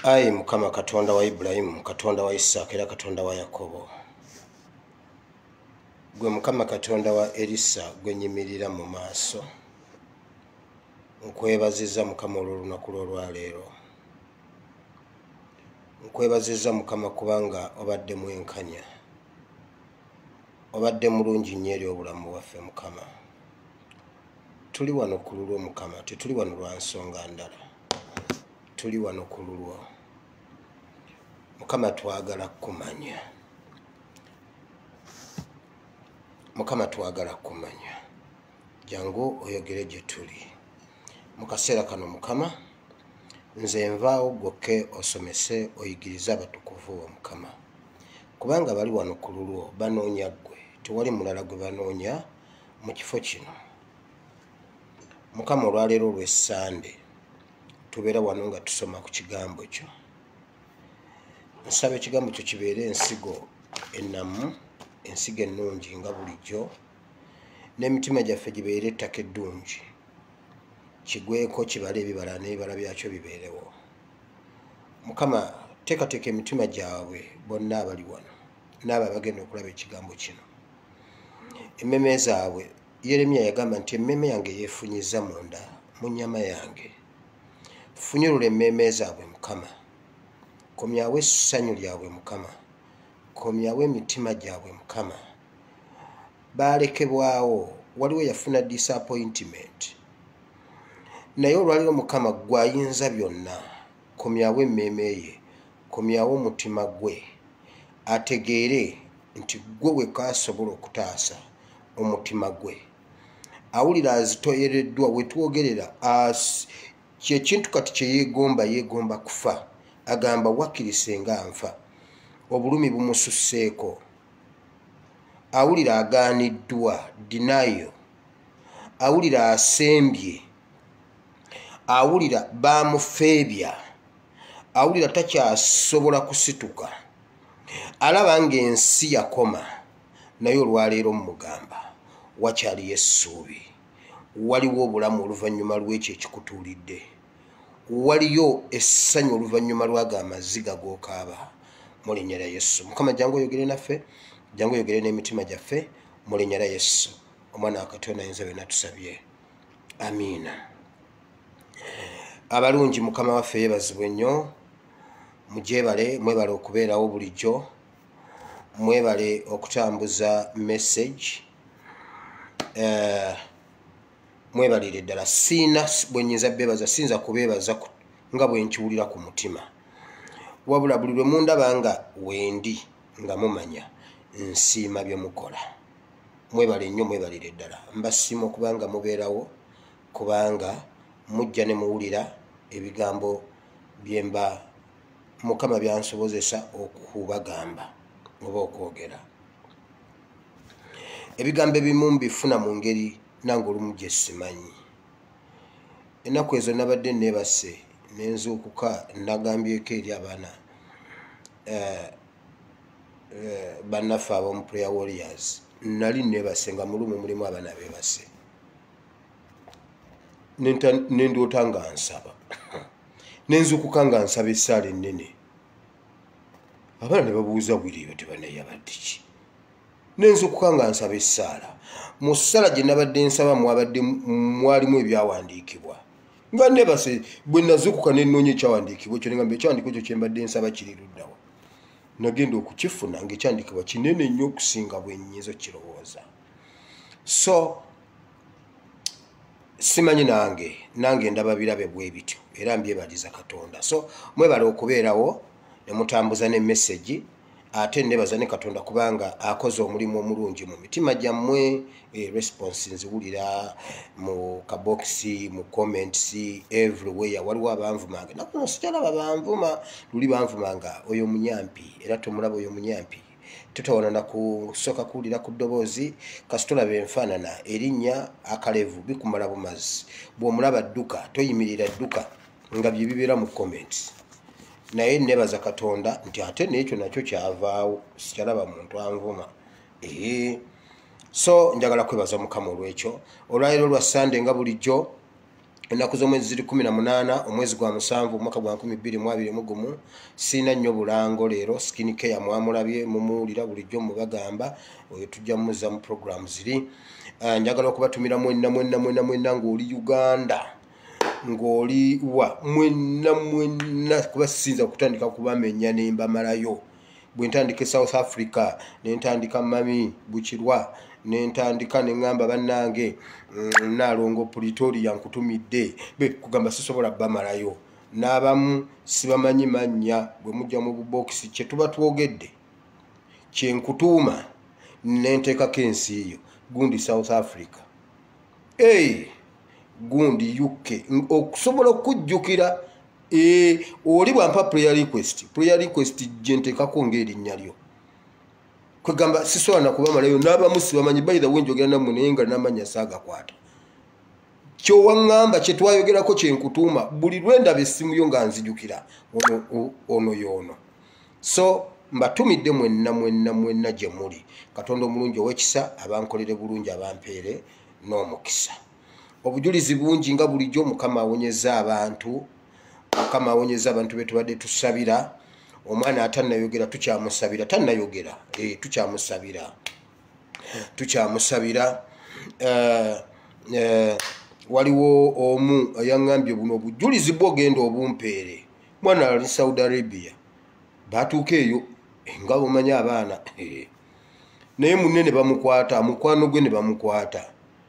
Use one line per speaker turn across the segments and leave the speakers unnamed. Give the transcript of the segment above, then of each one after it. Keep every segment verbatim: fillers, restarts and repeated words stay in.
Ayi Mukama Katonda wa Ibrahimu, Katonda wa Isaka era Katonda wa Yakobo. Gwe Mukama Katonda wa Elisa gwe nyimirira mu maaso. Nkwebaziza Mukama olw'olunaku lw'olwaleero. Nkwebaziza Mukama kubanga obadde mwenkanya. Obadde mulungi nnyo eri obulamu bwaffe Mukama. Tuli wano ku lulwo Mukama, tetuli wano lwa nsonga ndala. Tuli wano ku lulwo. Mukama twagala kumanya. Mukama twagala kumanya. Jangu oyogere gye tuli. Mu kaseera kano Mukama, nze nvaawo gwokke osomese oyigirize abatukuvu bo Mukama. Kubanga bali wano ku lulwo banoonya ggwe, tewali mulala gwe banoonya mu kifo kino. Mukama olwaleero lw'Essande tubeera wano nga tusoma ku kigambo kyo. Nsaba ekigambo kyo kibeere ensigo ennamu, ensigo ennungi nga bulijjo, n'emitima gyaffe gibeere ettaka eddungi. Kigweko kibala ebibala n'ebibala byakyo bibeerewo. Mukama teekateeka emitima gyabwe bonna abali wano n'abo abagenda okulaba ekigambo kino. Emmeme zaabwe, Yeremiya yagamba nti emmeme yange yeefunyiza munda mu nnyama yange. Funyulula emmeme zaabwe Mukama. Komyawo essanyu lyabwe Mukama. Komyawo emitima gyabwe Mukama. Baalekebwawo, waliwo yafuna disappointment. Naye olwaleero Mukama ggwe ayinza byonna. Komyawo emmeeme ye, komyawo omutima gwe, ategeere nti ggwe wekka asobola okutaasa omutima gwe. Awulira azitoyereddwa we twogerera kyekintu kati kye yeegomba yeegomba kufa. Agamba wakirise nga nfa. Obulumi bumususseeko. Awulira agaaniddwa, denial. Awulira asembye. Awulira baamufeebya. Awulira takyasobola kusituka. Alaba ng'ensi yakoma. Naye olwaleero mugamba wakyaliyo essuubi. Waliwo obulamu oluvannyuma lw'ekyo ekikutuulidde. Waliyo essanyu oluvannyuma lw'ago amaziga g'okaaba mu linnya lya Yesu. Mukama jangu oyogere naffe, jangu oyogere n'emitima gyaffe mu linnya lya Yesu. Omwana wa Katonda ayinza byonna tusabye. Amiina. Abalungi Mukama waffe yeebazibwe nnyo. Mugyebale, mwebale okubeerawo bulijjo. Mwebale okutambuza message. Uh, mwebalire ddala. Siina bwe nnyinza beebaza, sinza kubeebaza nga bwe nkiwulira ku mutima. Wabula buli lwe mundaba nga wendi nga mumanya nsiima bye mukola. Mwebale nnyo, mwebalire ddala. Mbasiima okubanga mubeerawo, kubanga mujja ne muwulira ebigambo bye mba Mukama byansobozesa okubagamba oba okwogera. Ebigambo ebimu mbifuna mu ngeri nange olumu gye simanyi. Ennaku ezo nabadde neebase n'enzuukuka nagambyeko eri abaana bannaffe ab'omu Prayer Warriors. Nali neebase nga mulumu mulimu abaana beebase. Nendoota nga nsaba. N'enzuukuka nga nsaba essaala ennene. Abaana ne babuuza bwiri ebyo tebanayabadde ki. N'enzuukuka nga nsaba essaala. Mu ssala gye nabadde nsaba mwabadde mwalimu ebyawandiikibwa. Nga neebase bwe nazuukuka ne nnoonya ekyawandiikibwa ekyo ne ngamba ekyawandiikibwa ekyo kye mbadde nsaba kiri luddawa. Nagenda okukifuna ng'ekyawandiikibwa kinene nnyo okusinga bwe nnyinza okkirowooza. So simanyi nange nange ndaba birabe bwe bityo era mbyebaliza Katonda. So mwebale okubeerawo ne mutambuza ne message, ate nebaza ne Katonda kubanga akoze omulimu omulungi mu mitima gyammwe. E response nziwulira mu kabokisi, mu comments, everywhere. Waliwo abanvumanga. Nakuno sikyalaba banvuma. Luli banvumanga oyo munyampi era tomulaba oyo munyampi. Tutawana na kusooka kuwulira ku ddoboozi kasitula benfaanana erinnya akalevu bikumala bumazi. Bw'omulaba dduka toyimirira dduka nga bye bibeera mu comments. Naye nebaza Katonda nti ate n'ekyo nakyo kyavaawo, sikyalaba muntu anvuma. Ee. So njagala kwebaza Mukama olw'ekyo. Olwaleero lwa Sande nga bulijjo ennaku z'omwezi ziri kumi na munaana omwezi gwa musanvu omwaka gwa nkumi bbiri mu abiri mu gumu. Siina nnyo bulango leero, skin care mwamulabye mumuwulira bulijjo mubagamba oyo tujja muzza mu program ziri. Uh, njagala okubatumira mwenna mwenna mwenna mwenna ng'oli Uganda ng'oli wa mwenna mwenna kuba sisinza kutandika kubamenya ne mbamalayo. Bwe ntandika South Africa ne ntandika Mami Bukirwa ne ntandika ne ngamba bannange mm, Nalongo Pretoria nkutumidde be kugamba sisobola bamalayo n'abamu sibamanyi mannya bwe mujja mu bubokisi kye tuba twogedde kye nkutuuma ne nteekako ensi eyo gundi South Africa hey, gundi U K okusobola okujjukira e oli bwampa prayer request prayer request gye nteekako ng'erinnya lyo kwegamba sisobola nakubamalayo n'abamu sibamanyi by the way njogera nammwe naye nga n'amannya saagakwata. Kyowaŋŋamba kye twayogerako kye nkutuuma buli lwe ndaba essimu yo nga nzijukira ono ono y'ono. So mbatumidde mwenna mwenna mwenna gye muli. Katonda omulungi ow'ekisa abankolere bulungi abampeere n'omukisa. Obujulizi bungi nga bulijjo Mukama awonyeza abantu Mukama awonyeza abantu be tubadde tusabira. Omwana atannayogera tukyamusabira tannayogera eh tukyamusabira tukyamusabira uh, uh, waliwo omu ayaŋŋambye buno obujulizi bwogenda obumpeere mwana ali Saudi Arabia batuuka eyo nga bumanya abaana eh. Naye munne ne bamukwata mukwano gwe ne bamukwata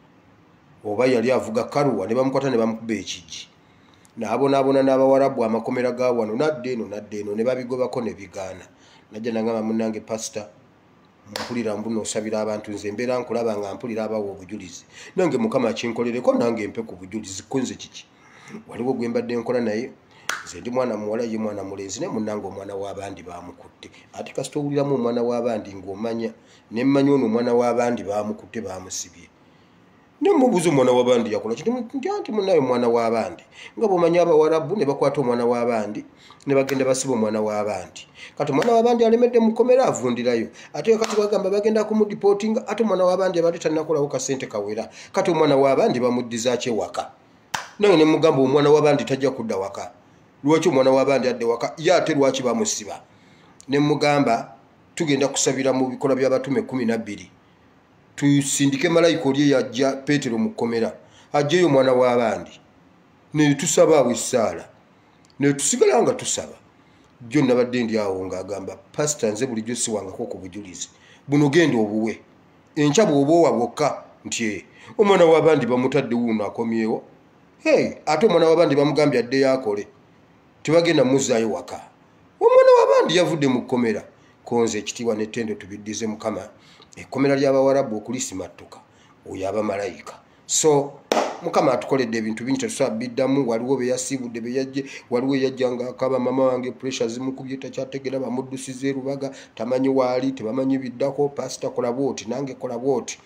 oba yali avuga karuwa ne bamukwata ne bamukuba ekigi n'abonaabona n'Abawarabu amakomera ga wano nadde eno nadde eno ne babigobako ne bigaana. Najja nangamba munnange pastor mpulira mbuno osabira abantu nze mbeera nkulaba nga mpulira abawo obujulizi nange Mukama akinkolereko nange mpe ku bujulizi kunze kiki waliwo gwe mbadde nkola naye nze ndi mwana muwala ye mwana mulenzi ne munnange omwana w'abandi bamukutte ate kasita owuliramu omwana w'abandi ng'omanya ne mmanyi ono omwana w'abandi bamukutte bamusibye ne mubuuza omwana w'abandi yakola kiti nti anti munnayo omwana w'abandi nga bw'omanyi Abawarabu ne bakwata omwana w'abandi ne bagenda basiba omwana w'abandi kati omwana w'abandi alemedde mukomera avundirayo ate kati bagamba bagenda kumudipotinga ate omwana w'abandi abadde tannakolawo kasente kawera kati omwana w'abandi bamuddizaaki ewaka nange ne mugamba omwana w'abandi tajja kudda waka lwaki omwana w'abandi adde waka ye ate lwaki bamusiba ne mugamba tugenda kusabira mu bikola by'abatume kumi na bbiri tusindike malayika oli yajja Petero mu kkomera ajjeyo omwana w'abandi ne tusaba awo essaala ne tusigala nga tusaba jjo nabadde ndi awo ng'agamba pasita nze bulijjo siwangako ku bujulizi buno genda obuwe enkya bw'oba owa bwokka nti omwana w'abandi bamutadde wuuno akomyewo hey ate omwana w'abandi bamugambye addeyo akole tebagenda muzzaayo waka omwana w'abandi yavudde mu kkomera konze ekitiibwa n'ettendo tubiddize Mukama ekkomera ly'Abawarabu okulisimattuka oyo aba malayika. So Mukama atukoledde ebintu bingi tetusobola biddamu waliwo be yasiibudde be yajje waliwo eyajja nga akaba mama wange pressure zimukubye takyategeera bamuddusiza erubaga tamanyi waali tebamanyi biddako pasita kola bwoti nange kola bwoti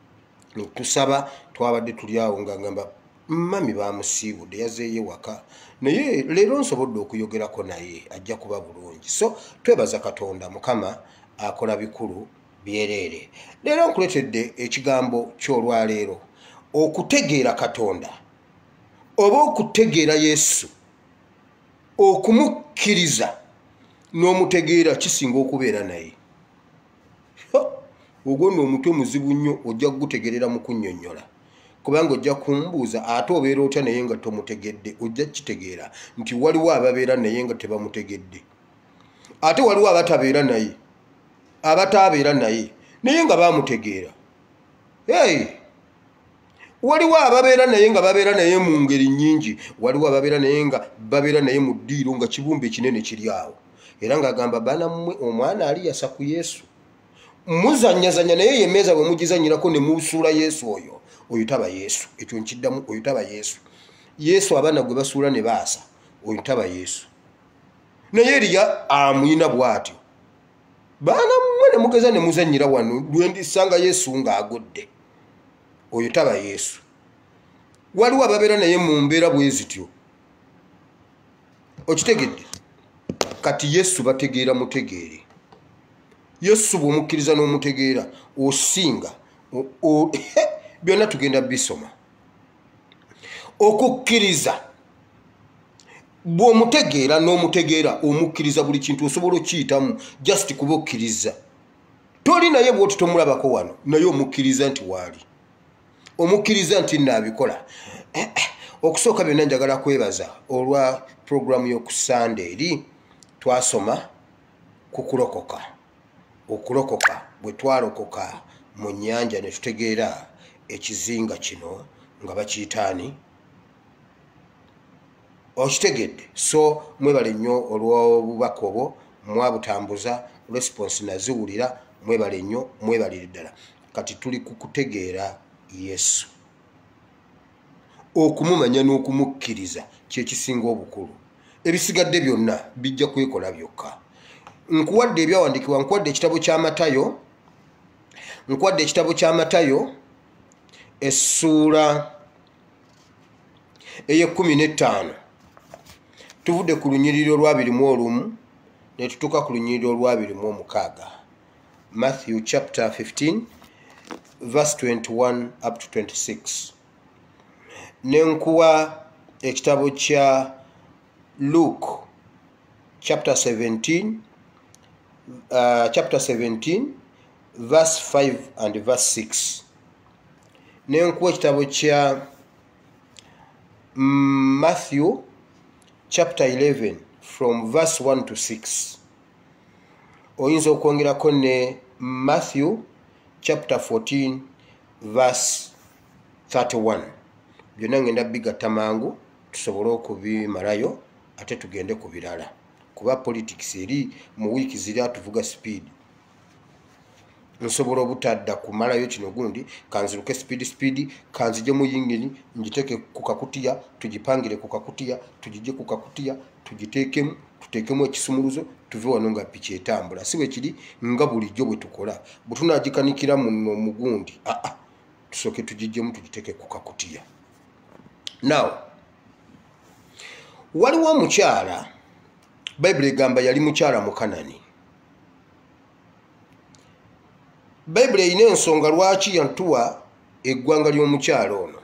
tusaba twabadde tuli awo nga ngamba mami bamusiibudde yazeeyo waka naye leero nsobodde okuyogerako naye ajja kuba bulungi. So twebaza Katonda Mukama akola bikulu byereere. Leero nkuletedde ekigambo ky'olwaleero okutegeera Katonda oba okutegeera Yesu okumukkiriza n'omutegeera kisinga okubeera naye. Ogwo nno omutwe muzibu nnyo ojja kugutegerera mu kunnyonnyola kubanga ojja kumbuuza ate obeera otya naye nga tomutegedde ojja kitegeera nti waliwo ababeera naye nga tebamutegedde ate waliwo abatabeera naye abatabeera naye naye nga bamutegeera. Hey! Waliwo ababeera naye nga babeera naye mu ngeri nnyingi waliwo ababeera naye nga babeera naye mu ddiiro nga kibumbe kinene kiri awo era ng'agamba baana mmwe omwana ali yasa ku Yesu muzanyazanya naye yemmeeza bwe mugizanyirako ne musuula Yesu oyo oyo taba Yesu ekyo nkiddamu oyo taba Yesu. Yesu abaana gwe basuula ne baasa oyo taba Yesu naye Eriya amuyina bw'atyo baana mmwe ne mugeza ne muzanyira wano lwe ndisanga Yesu ng'agodde oyo taba Yesu. Waliwo ababeera naye mu mbeera bwe zityo okitegedde kati Yesu bategeera mutegeere. Yesu bw'omukkiriza n'omutegeera osinga byonna tugenda bisoma. okukkiriza bw'omutegeera n'omutegeera omukkiriza buli kintu osobola okiyitamu just kuba okkiriza toli naye bwoti tomulabako wano naye omukkiriza nti waali omukkiriza nti naabikola okusooka byonna njagala kwebaza olwa puroguramu y'oku Sunday eri twasoma ku kulokoka okulokoka bwe twalokoka mu nnyanja ne tutegeera ekizinga kino nga bakiyitaani okitegedde so mwebale nnyo olw'obubaka obwo mwabutambuza response naziwulira mwebale nnyo mwebalire ddala kati tuli ku kutegeera Yesu okumumanya n'okumukkiriza kyekisinga obukulu ebisigadde byonna bijja kwekola byokka nkuwadde ebyawandiikibwa nkuwadde ekitabo kya Matayo nkuwadde ekitabo kya Matayo essuula ey'ekkumi n'ettaano tuvudde ku lunyiriri olwabiri mu olumu ne tutuuka ku lunyiriri olwabiri mu omukaaga Matthew chapter fifteen verse twenty-one up to twenty-six ne nkuwa ekitabo kya Luke chapter seventeen uh, chapter seventeen verse five and verse six ne nkuwa ekitabo kya Matthew chapter eleven from verse one to six oyinza okwongerako ne Matthew chapter fourteen verse thirty-one byonna ngenda bigatta mangu tusobole okubimalayo ate tugende ku birala kuba politics eri mu wiiki ziri atuvuga speed nsobola obutadda kumalayo kino gundi kanziruke speed speed kanzije mu yingini njiteke ku kakutiya tugipangire ku kakutiya tugije ku kakutiya tugiteekemu tuteekemu ekisumuluzo tuve wano nga piki etambula siwe kiri nga bulijjo bwe tukola bwe tunaagikanikira muno mugundi a a tusoke tugijjemu tugiteeke ku kakutiya now waliwo omukyala Bayibuli egamba yali mukyala mu Kanani Bayibuli erina ensonga lwaki yantuwa eggwanga ly'omukyala ono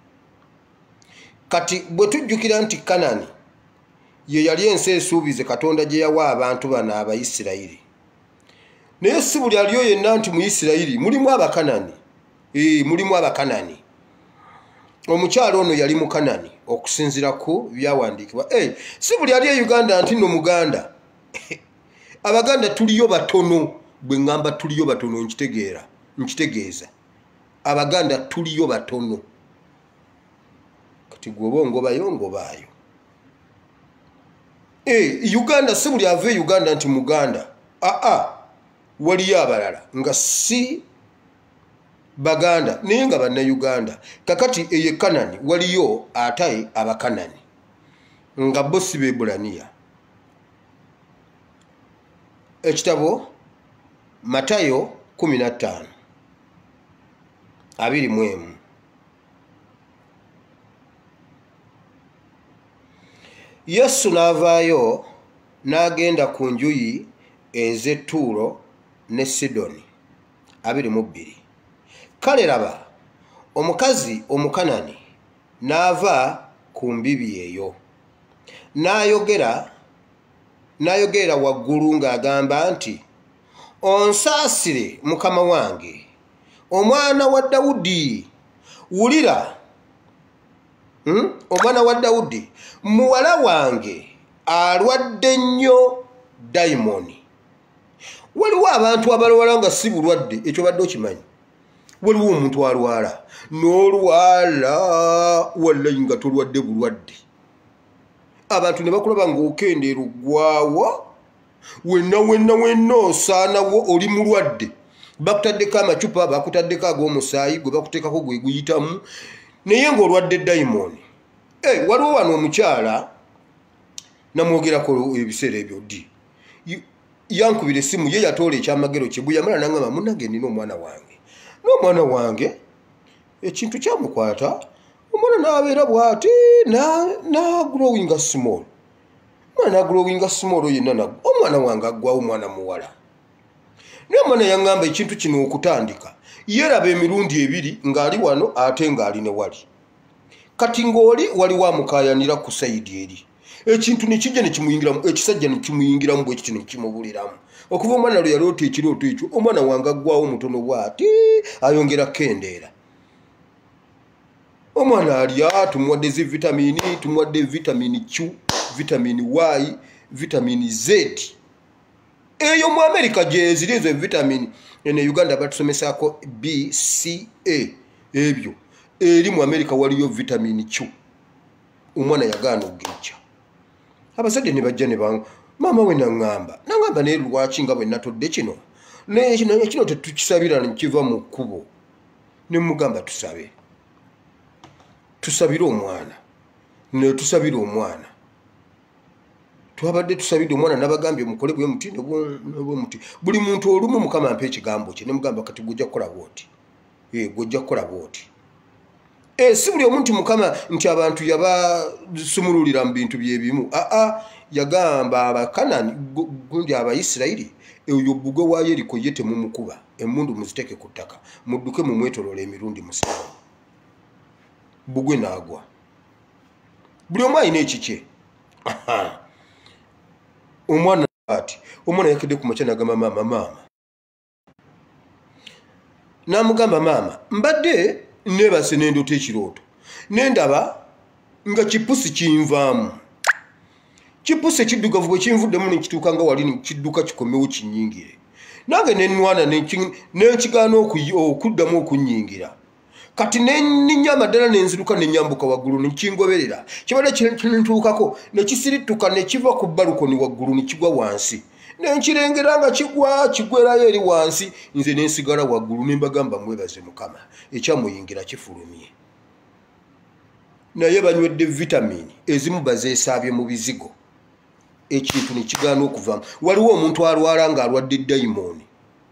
kati bwe tujjukira nti Kanani ye yali ensi esuubize Katonda gye yawa abantu bano Abayisirayiri naye si buli aliyo yenna nti mu Isirayiri mulimu Abakanani ee mulimu Abakanani omukyala ono yali mu Kanani okusinzira ku byawandiikibwa hey, si buli ali e Uganda nti no Muganda Abaganda tuliyo batono bwe ngamba tuliyo batono nkitegeera nkitegeeza Abaganda tuliyo batono kati gwoba ngobayo ngobaayo eh Uganda si buli ave Uganda nti Muganda a a waliyo abalala nga si Baganda naye nga banna Uganda kakati eye Kanani waliyo ataye Abakanani nga bo si Beebulaniya ekitabo Matayo kumi na ttaano abiri mu emu Yesu n'avaayo n'agenda ku njuyi ez'e Ttuulo ne Sidoni abiri mu bbiri kale laba omukazi Omukanani n'ava ku mbibi eyo n'ayogera n'ayogerera waggulu ng'agamba nti onsaasire mukama wange omwana wa Dawudi wulira hmm? omwana wa Dawudi muwala wange alwadde nnyo dayimoni waliwo abantu abalwala nga si bulwadde ekyo badde okimanyi waliwo omuntu alwala n'olwala wallayi nga tolwadde bulwadde abantu ne bakulaba ng'okendeera oggwawa wenna wenna wenna osaanawo oli mulwadde bakutaddeko amacupa bakutaddeko ag'omusaayi gwe bakuteekako gwe guyitamu naye ng'olwadde dayimoni hey, waliwo wano omukyala namwogerako ebiseera ebyo ddi yankubira essimu ye yatoola ekyamagero kye bwe yamala nangamba munnange nina omwana wange n'omwana wange ekintu kyamukwata omwana n'abeera bw'ati n'agrowinga small omwana n'agrowinga small yenna nagwa omwana wange aggwawo omwana muwala naye omwana yaŋŋamba ekintu kino okutandika yeeraba emirundi ebiri ng'ali wano ate ng'ali ne wali kati ng'oli waliwo amukayanira ku sayidi eri ekintu ne kijja ne kimuyingiramu ekisajja ne kimuyingiramu bwe kityo ne kimubuliramu okuva omwana lwe yaloota ekirooto ekyo omwana wange aggwawo mutono bw'ati ayongera kendeera omwana alya tumuwadde zi vitamini tumuwadde vitamini Q vitamini Y vitamini Z eyo mu America gye ziri ezo vitamini ene Uganda batusomesako B C A ebyo eri mu America waliyo vitamini Q omwana yagaana okugejja abazadde ne bajja ne bangu mama we nangamba nangamba ne lwaki nga bwe natodde kino ne kino kino tetukisabira nkiva mu kkubo ne mugamba tusabe tusabire omwana ne tusabire omwana twabadde tusabide omwana nabagambye mukole bwe muti ne bwe muti buli muntu olumu mukama ampe ekigambo kye ne mugamba kati gujja kukola bwoti eh gujja kukola bwoti eh si buli omuntu mukama nti abantu yaba sumululira mu bintu byebimu a a yagamba abakanani gundi abaisirairi eyo bugwe wa Yeriko yete mu mukuba emundu muziteke ku ttaka mudduke mu mwetolole emirundi musanvu bugwe nagwa buli omu ayina ekikye omwana ati omwana yakidde ku makya nagamba mama mama namugamba mama mbadde nebase nendoota ekirooto nendaba nga kipusi kinvaamu kipusi ekiddugavu bwe kinvuddemu nekituuka nga wali kidduka kikomewo kinyingire nange nenwana nenkigaana okuddamu okunyingira kati neninya amadala nenziruka nenyambuka waggulu nekingoberera kibadde kintuukako nekisirituka nekiva ku balukoni waggulu nekigwa wansi nenkirengera nga kigwa kigwerayo eri wansi nze nensigala waggulu nembagamba mwebaze mukama ekyamuyingira kifulumye naye banywedde vitamini ezimu bazeesaabye mu bizigo ekintu nekigaana okuvaamu waliwo omuntu alwala nga alwadde dayimooni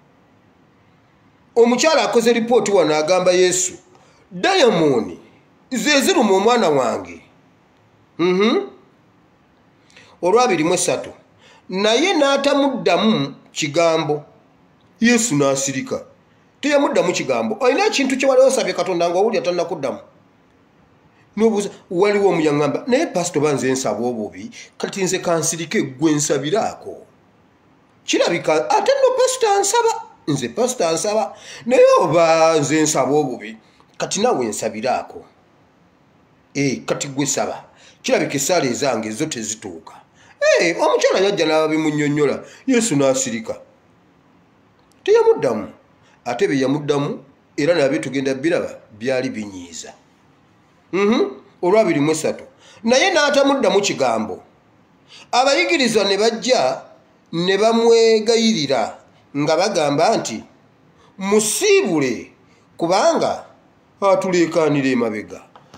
omukyala akoze ripooti wano agamba Yesu dayimooni ze ziruma omwana wange mhm olwabiri mu esatu naye n'atamuddamu kigambo Yesu n'asirika teyamuddamu kigambo olina ekintu kye wali osabye Katonda nga owulira tannakuddamu nobuuza waliwo omuyangamba naye pasito banze nsaba obubi kati nze kansirike gwe nsabiraako kirabika ate no pasito ansaba nze pasito ansaba naye oba nze nsaba obubi kati nawe nsabiraako eh kati gwe saba kirabika esaala ezange zo tezituuka eh omukyala yajja n'abimunnyonnyola Yesu n'asirika teyamuddamu ate be yamuddamu era nabyo tugenda biraba byali binyiiza mhm olwabiri mu esatu naye n'atamuddamu kigambo abayigiriza ne bajja ne bamwegayirira nga bagamba nti musiibule kubanga atuleekaanira emabega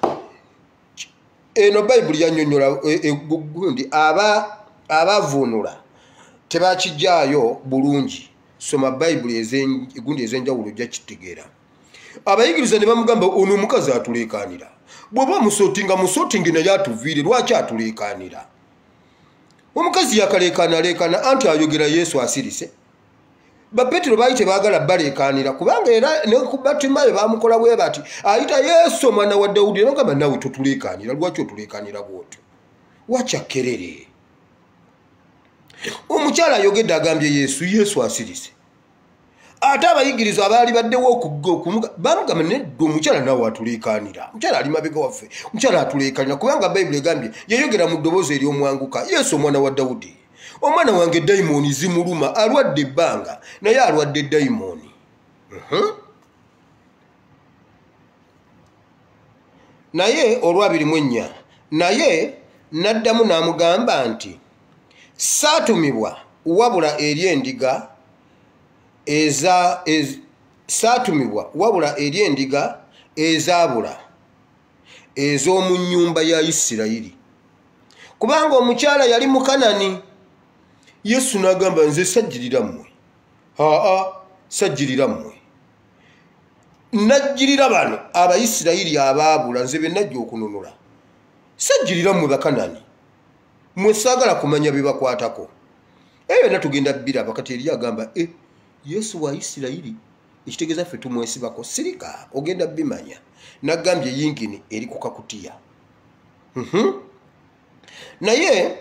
eno bayibuli yannyonnyola gundi aba abavuunula tebakijjaayo bulungi soma bayibuli egundi ez'enjawulo ojja kitegeera abayigiriza ne bamugamba ono omukazi atuleekaanira bw'oba musootinga musootingi naye atuviire lwaki atuleekaanira omukazi yakaleekaanaleekaana anti ayogera Yesu asirise bapetero baali tebaagala baleekaanira kubanga era ne ku Batimayo baamukola bwe bati ayita Yesu omwana wa Dawudi nogamba nawe totuleekaanira lwaki otuleekaanira bwotyo wakyakerere omukyala ayogedde agambye Yesu Yesu asirise ate abayigiriza abaali baddewo okugga bamugamba nedda omukyala nawe atuleekaanira omukyala ali mabega waffe omukyala atuleekaanira kubanga bayibuli egambye yayogera mu ddoboozi ery'omwanguka Yesu omwana wa Dawudi omwana wange dayimooni zimuluma alwadde ebbanga naye alwadde dayimooni naye olwabiri mu ennya naye n'addamu n'amugamba nti saatumibwa wabula eri endiga eza ez, saatumibwa wabula eri endiga ezaabula ez'omu nnyumba ya Isirayiri kubanga omukyala yali Mukanani. Yesu n'agamba nze sajjirira mmwe aa sajjirira mmwe najjirira bano Abayisirayiri abaabula nze be najja okununula sajjirira mmwe Bakanani mwe saagala kumanya bibakwatako eyo natugenda biraba kati eri agamba e Yesu wa Isirayiri ekitegeeza ffe tumwesibako sirika ogenda bimanya nagambye yingini eri ku kakutiya mhm naye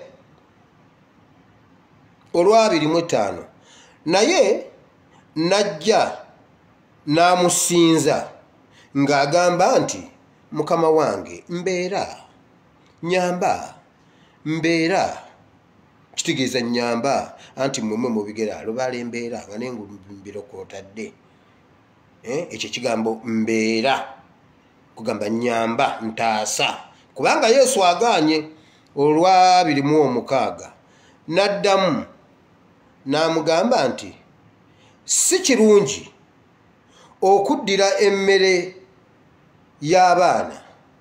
olwabiri mu ttaano naye najja n'amusinza ng'agamba nti mukama wange mbeera nyamba mbeera kitegeeza nyamba anti mmwe mu bigera lubaala embeera nga nengumbirokotadde eh ekyo kigambo mbeera kugamba nyamba ntaasa kubanga Yesu aganye olwabiri mu omukaaga naddamu n'amugamba nti si kirungi okuddira emmere y'abaana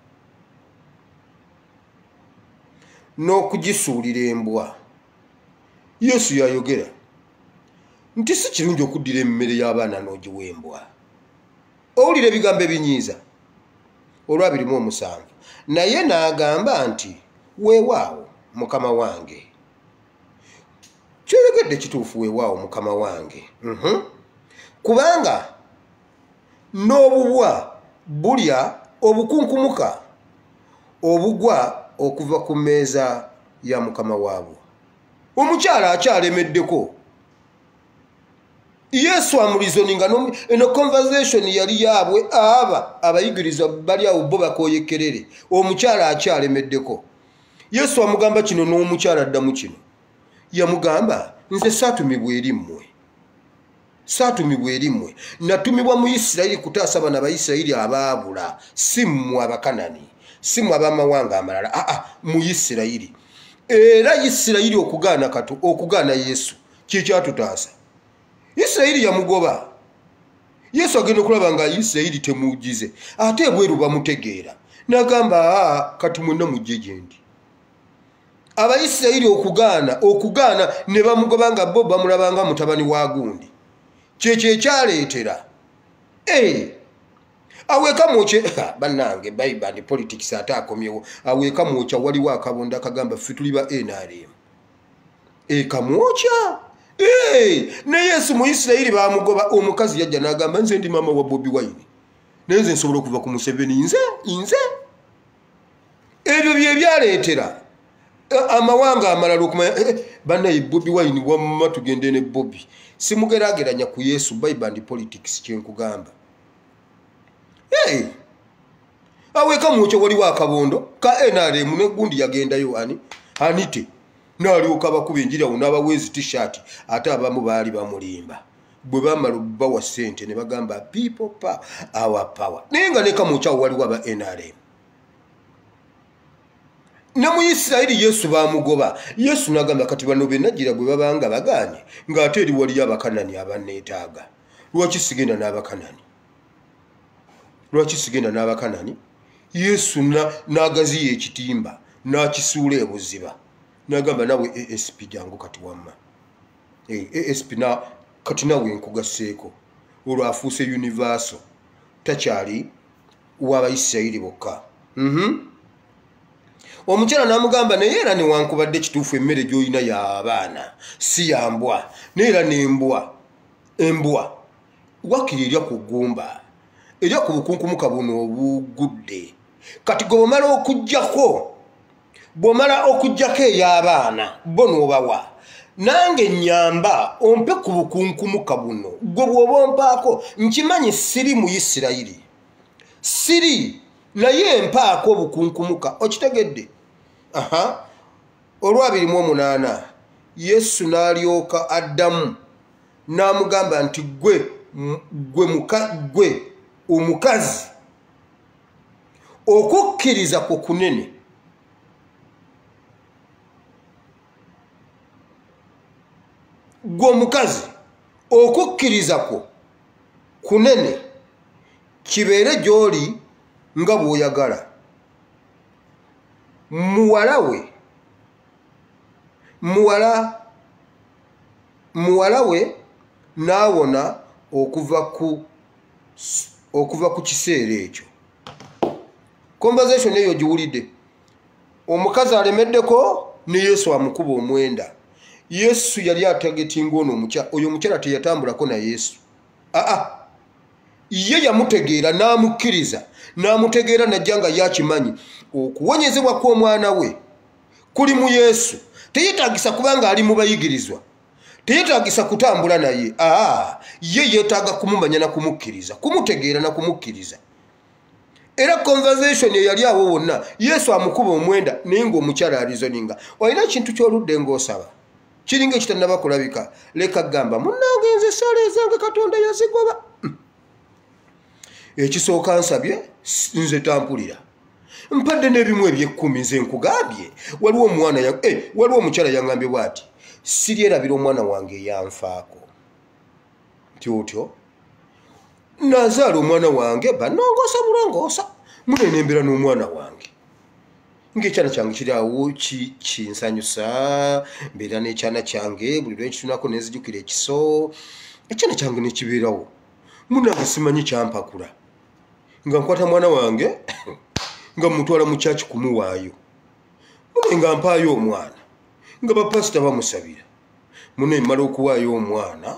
n'okugisuulira embwa. Yesu yayogera nti si kirungi okuddira emmere y'abaana n'ogiwa embwa. Owulira ebigambo ebinyiiza olwabiri mu omusanvu naye n'agamba nti weewaawo mukama wange kyoyogedde kituufu weewaawo mukama wange mhm kubanga n'obubwa bulya obukunkumuka obugwa okuva ku mmeeza ya mukama waabwo. Omukyala akyalemeddeko Yesu amulizoninga eno conversation yali yaabwe aba abayigiriza bali awo bo bakoyekerere omukyala akyalemeddeko. Yesu amugamba kino n'omukyala addamu kino yamugamba nze saatumibwa eri mmwe saatumibwa eri mmwe natumibwa mu Isirayiri kutaasa bana Bayisirayiri abaabula si mmwe Abakanani si mmwe ab'amawanga amalala aa mu Isirayiri era Isirayiri okugaana katu okugaana Yesu kyekyatutaasa. Isirayiri yamugoba Yesu agenda okulaba nga Isirayiri temuugize ate bweru bamutegeera n'agamba kati mwenna mujje gye ndi. Abayisirayiri okugaana okugaana ne bamugoba nga bo bamulabanga mutabani wa gundi kyekyo ekyaleetera eh aweka mwoche bannange Bible and politics ate akomyewo aweka mwocha waliwo akabonda akagamba ffe tuli ba N R M e kamwocha eh ne Yesu mu Isirayiri bamugoba omukazi yajja n'agamba nze ndi mama wa Bobi Wine nenze nsobola okuva ku Museveni nze nze ebyo bye byaleetera amawanga amalala okumanya bannaye Bobi Wine wamma tugende ne Bobi simugerageranya ku Yesu Bible and politics kyenkugamba. Hey aweka mwocho waliwo akabondo ka N R M ne gundi yagendayo ani anite nali okaba kubinjira unabawezi t-shirt ate abamu baali bamulimba bwe bamala bawa sente ne bagamba people power our power nenga neka mwocho waliwo aba N R M ne mu Isirayiri Yesu bamugoba. Yesu nagamba kati bano be nagira bwe babanga baganye ng'ate eri wali Abakanani abanneetaaga lwaki sigenda n'Abakanani lwaki sigenda n'Abakanani. Yesu n'agaziya ekitimba n'akisuula ebuziba n'agamba nawe A S P jangu kati wamma eh A S P na kati nawe nkugasseeko olwo afuuse universal takyali w'Abayisirayiri bokka. mhm Omukyala n'amugamba naye era ne wankubadde kituufu emmere gy'olina y'abaana si yambwa neera n'embwa embwa wakiri erya ku ggumba erya ku bukunkumuka buno obugudde kati gwe bw'omala okuggyako bw'omala okuggyako ey'abaana bo n'obawa nange nyamba ompe ku bukunkumuka buno gwe bw'oba ompaako nkimanyi siri mu Isirayiri siri naye empaako obukunkumuka okitegedde. aha olwabiri mu omunaana Yesu n'alyoka addamu n'amugamba nti gwe gwe muka gwe omukazi okukkiriza ku kunene gwe omukazi okukkiriza ko kunene kibeere gy'oli nga bw'oyagala. Muwala we muwala muwala we n'awona okuva ku okuva ku kiseera ekyo. Conversation eyo giwulidde omukazi alemeddeko ne Yesu amukuba omwenda. Yesu yali atagetinga ono omukyala oyo omukyala teyatambulako na Yesu aa ye yamutegeera n'amukkiriza n'amutegeera najja nga yakimanyi okuwonyezebwa kw'omwana we kuli mu Yesu. Teyetaagisa kubanga ali mu bayigirizwa, teyetaagisa kutambula naye. Aa, ye yeetaaga kumumanya na kumukkiriza, kumutegeera na kumukkiriza. Era conversation ye yali awo wonna Yesu amukuba omwenda naye ng'omukyala alizoninga. Olina ekintu ky'oludde ng'osaba kiringa ekitannaba kulabika, leka gamba munnange nze sala ezange Katonda yazigoba. Ekisooka nsabye nze tampulira, mpadde n'ebimu eby'ekkumi nze nkugambye. Waliwo omwana ya eh, waliwo omukyala yangambye bw'ati, siryerabira omwana wange yanfaako nti otyo nazaala omwana wange banongoosa bulongoosa munenembera n'omwana wange ng'ekyana kyange kiri awo kinsanyusa, mbeera n'ekyana kyange buli lwe nkitunako ne nzijukira ekiso, ekyana kyange ne kibeerawo, munnange simanyi kyampakula nga nkwata mwana wange nga mutwala mu kyaki kumuwaayo, mune nga mpaayo omwana nga bapasita bamusabira, mune mmala okuwaayo omwana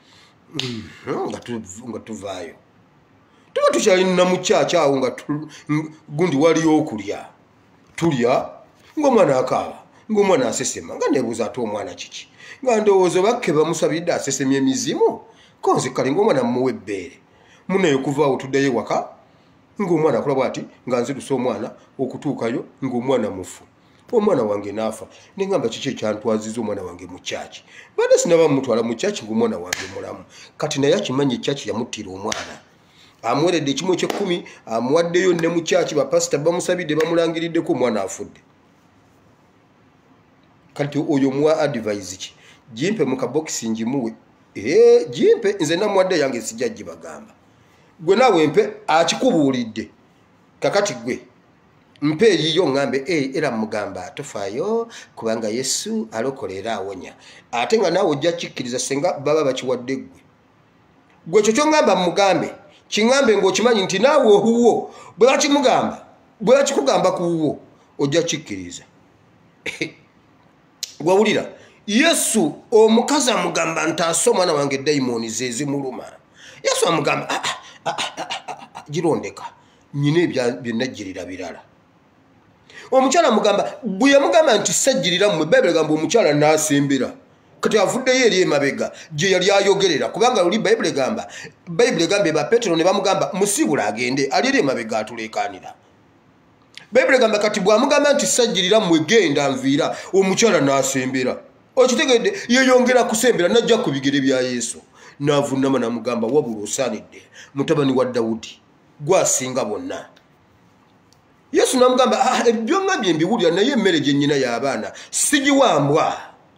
nga tuvaayo tuba tukyalina mu kyaki awo nga gundi waliyo okulya tulya ng'omwana akaaba ng'omwana asesema nga neebuuza ate omwana kiki nga ndowooza bakke bamusabiridde asesemya emizimu konze kale ng'omwana mmuwa ebbeere, muneyo kuvaawo tuddeyo waka ng'omwana akola bw'ati nga nzirusa omwana okutuukayo ng'omwana mufu. Omwana wange n'afa neŋŋamba kiki ekyantwaziza omwana wange mu kyaki, badde sinaba mutwala mu kyaki ng'omwana wange mulamu. Kati naye akimanyi ekyaki yamuttira omwana, amuweredde ekimu eky'ekkumi, amuwaddeyo ne mu kyaki bapasita bamusabidde bamulangiriddeko omwana afudde. Kati oyo muwa advise ki? Jimpe mu kabokisi njimuwe. Eh, jimpe nze namuwadde yange sijja gibagamba. Gwe nawe mpe akikubuulidde. Kakati gwe mpe yiyo ngambe eh era mugamba atofaayo kubanga Yesu alokolera awonya. Ate nga nawe ojja kikkiriza senga baba bakiwadde gwe. Gwe kyo kyo ngamba mugambe. Kingambe ng'okimanyi nti naawe ohuwo bwe bakimugamba bwe bakikugamba kuwo ojja kikkiriza. Gwawulira Yesu omukazi amugamba nti assa omwana wange dayimoni ze zimuluma. Yesu amugamba ah, ah, ah, ah, ah, girondeka nyine byennagirira birala. Omukyala amugamba bwe yamugamba nti sajjirira mmwe Bayibuli egamba omukyala n'asembera. Kati avuddeyo eri emabega gye yali ayogerera kubanga luli Bayibuli egamba Bayibuli egamba ba Petero ne bamugamba musibula agende ali eri emabega atuleekaanira. Bayibuli egamba kati bw'amugamba nti sajjirira mmwe genda nviira omukyala n'asembera. Okitegedde yeyongera kusembera najja ku bigere bya Yesu n'avunnama n'amugamba wabula osaanidde mutabani wa Dawudi gwasinga bonna. Yesu n'amugamba ah, ebyo ngambye mbiwulira naye emmere gye nnyina y'abaana sigiwambwa.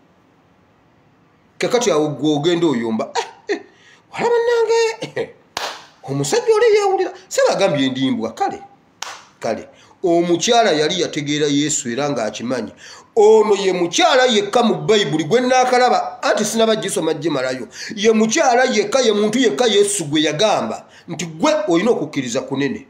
Kakati awo gw'ogenda oyomba eh, eh, walaba nange omusajja oli yeewulira sebagambye ndimbwa. Kale kale omukyala yali yategeera Yesu era ng'akimanyi. Ono ye mukyala yekka mu Bayibuli gwe naakalaba anti sinaba gisoma gimalayo. Ye mukyala yekka, ye muntu yekka Yesu gwe yagamba nti gwe olina okukkiriza kunene.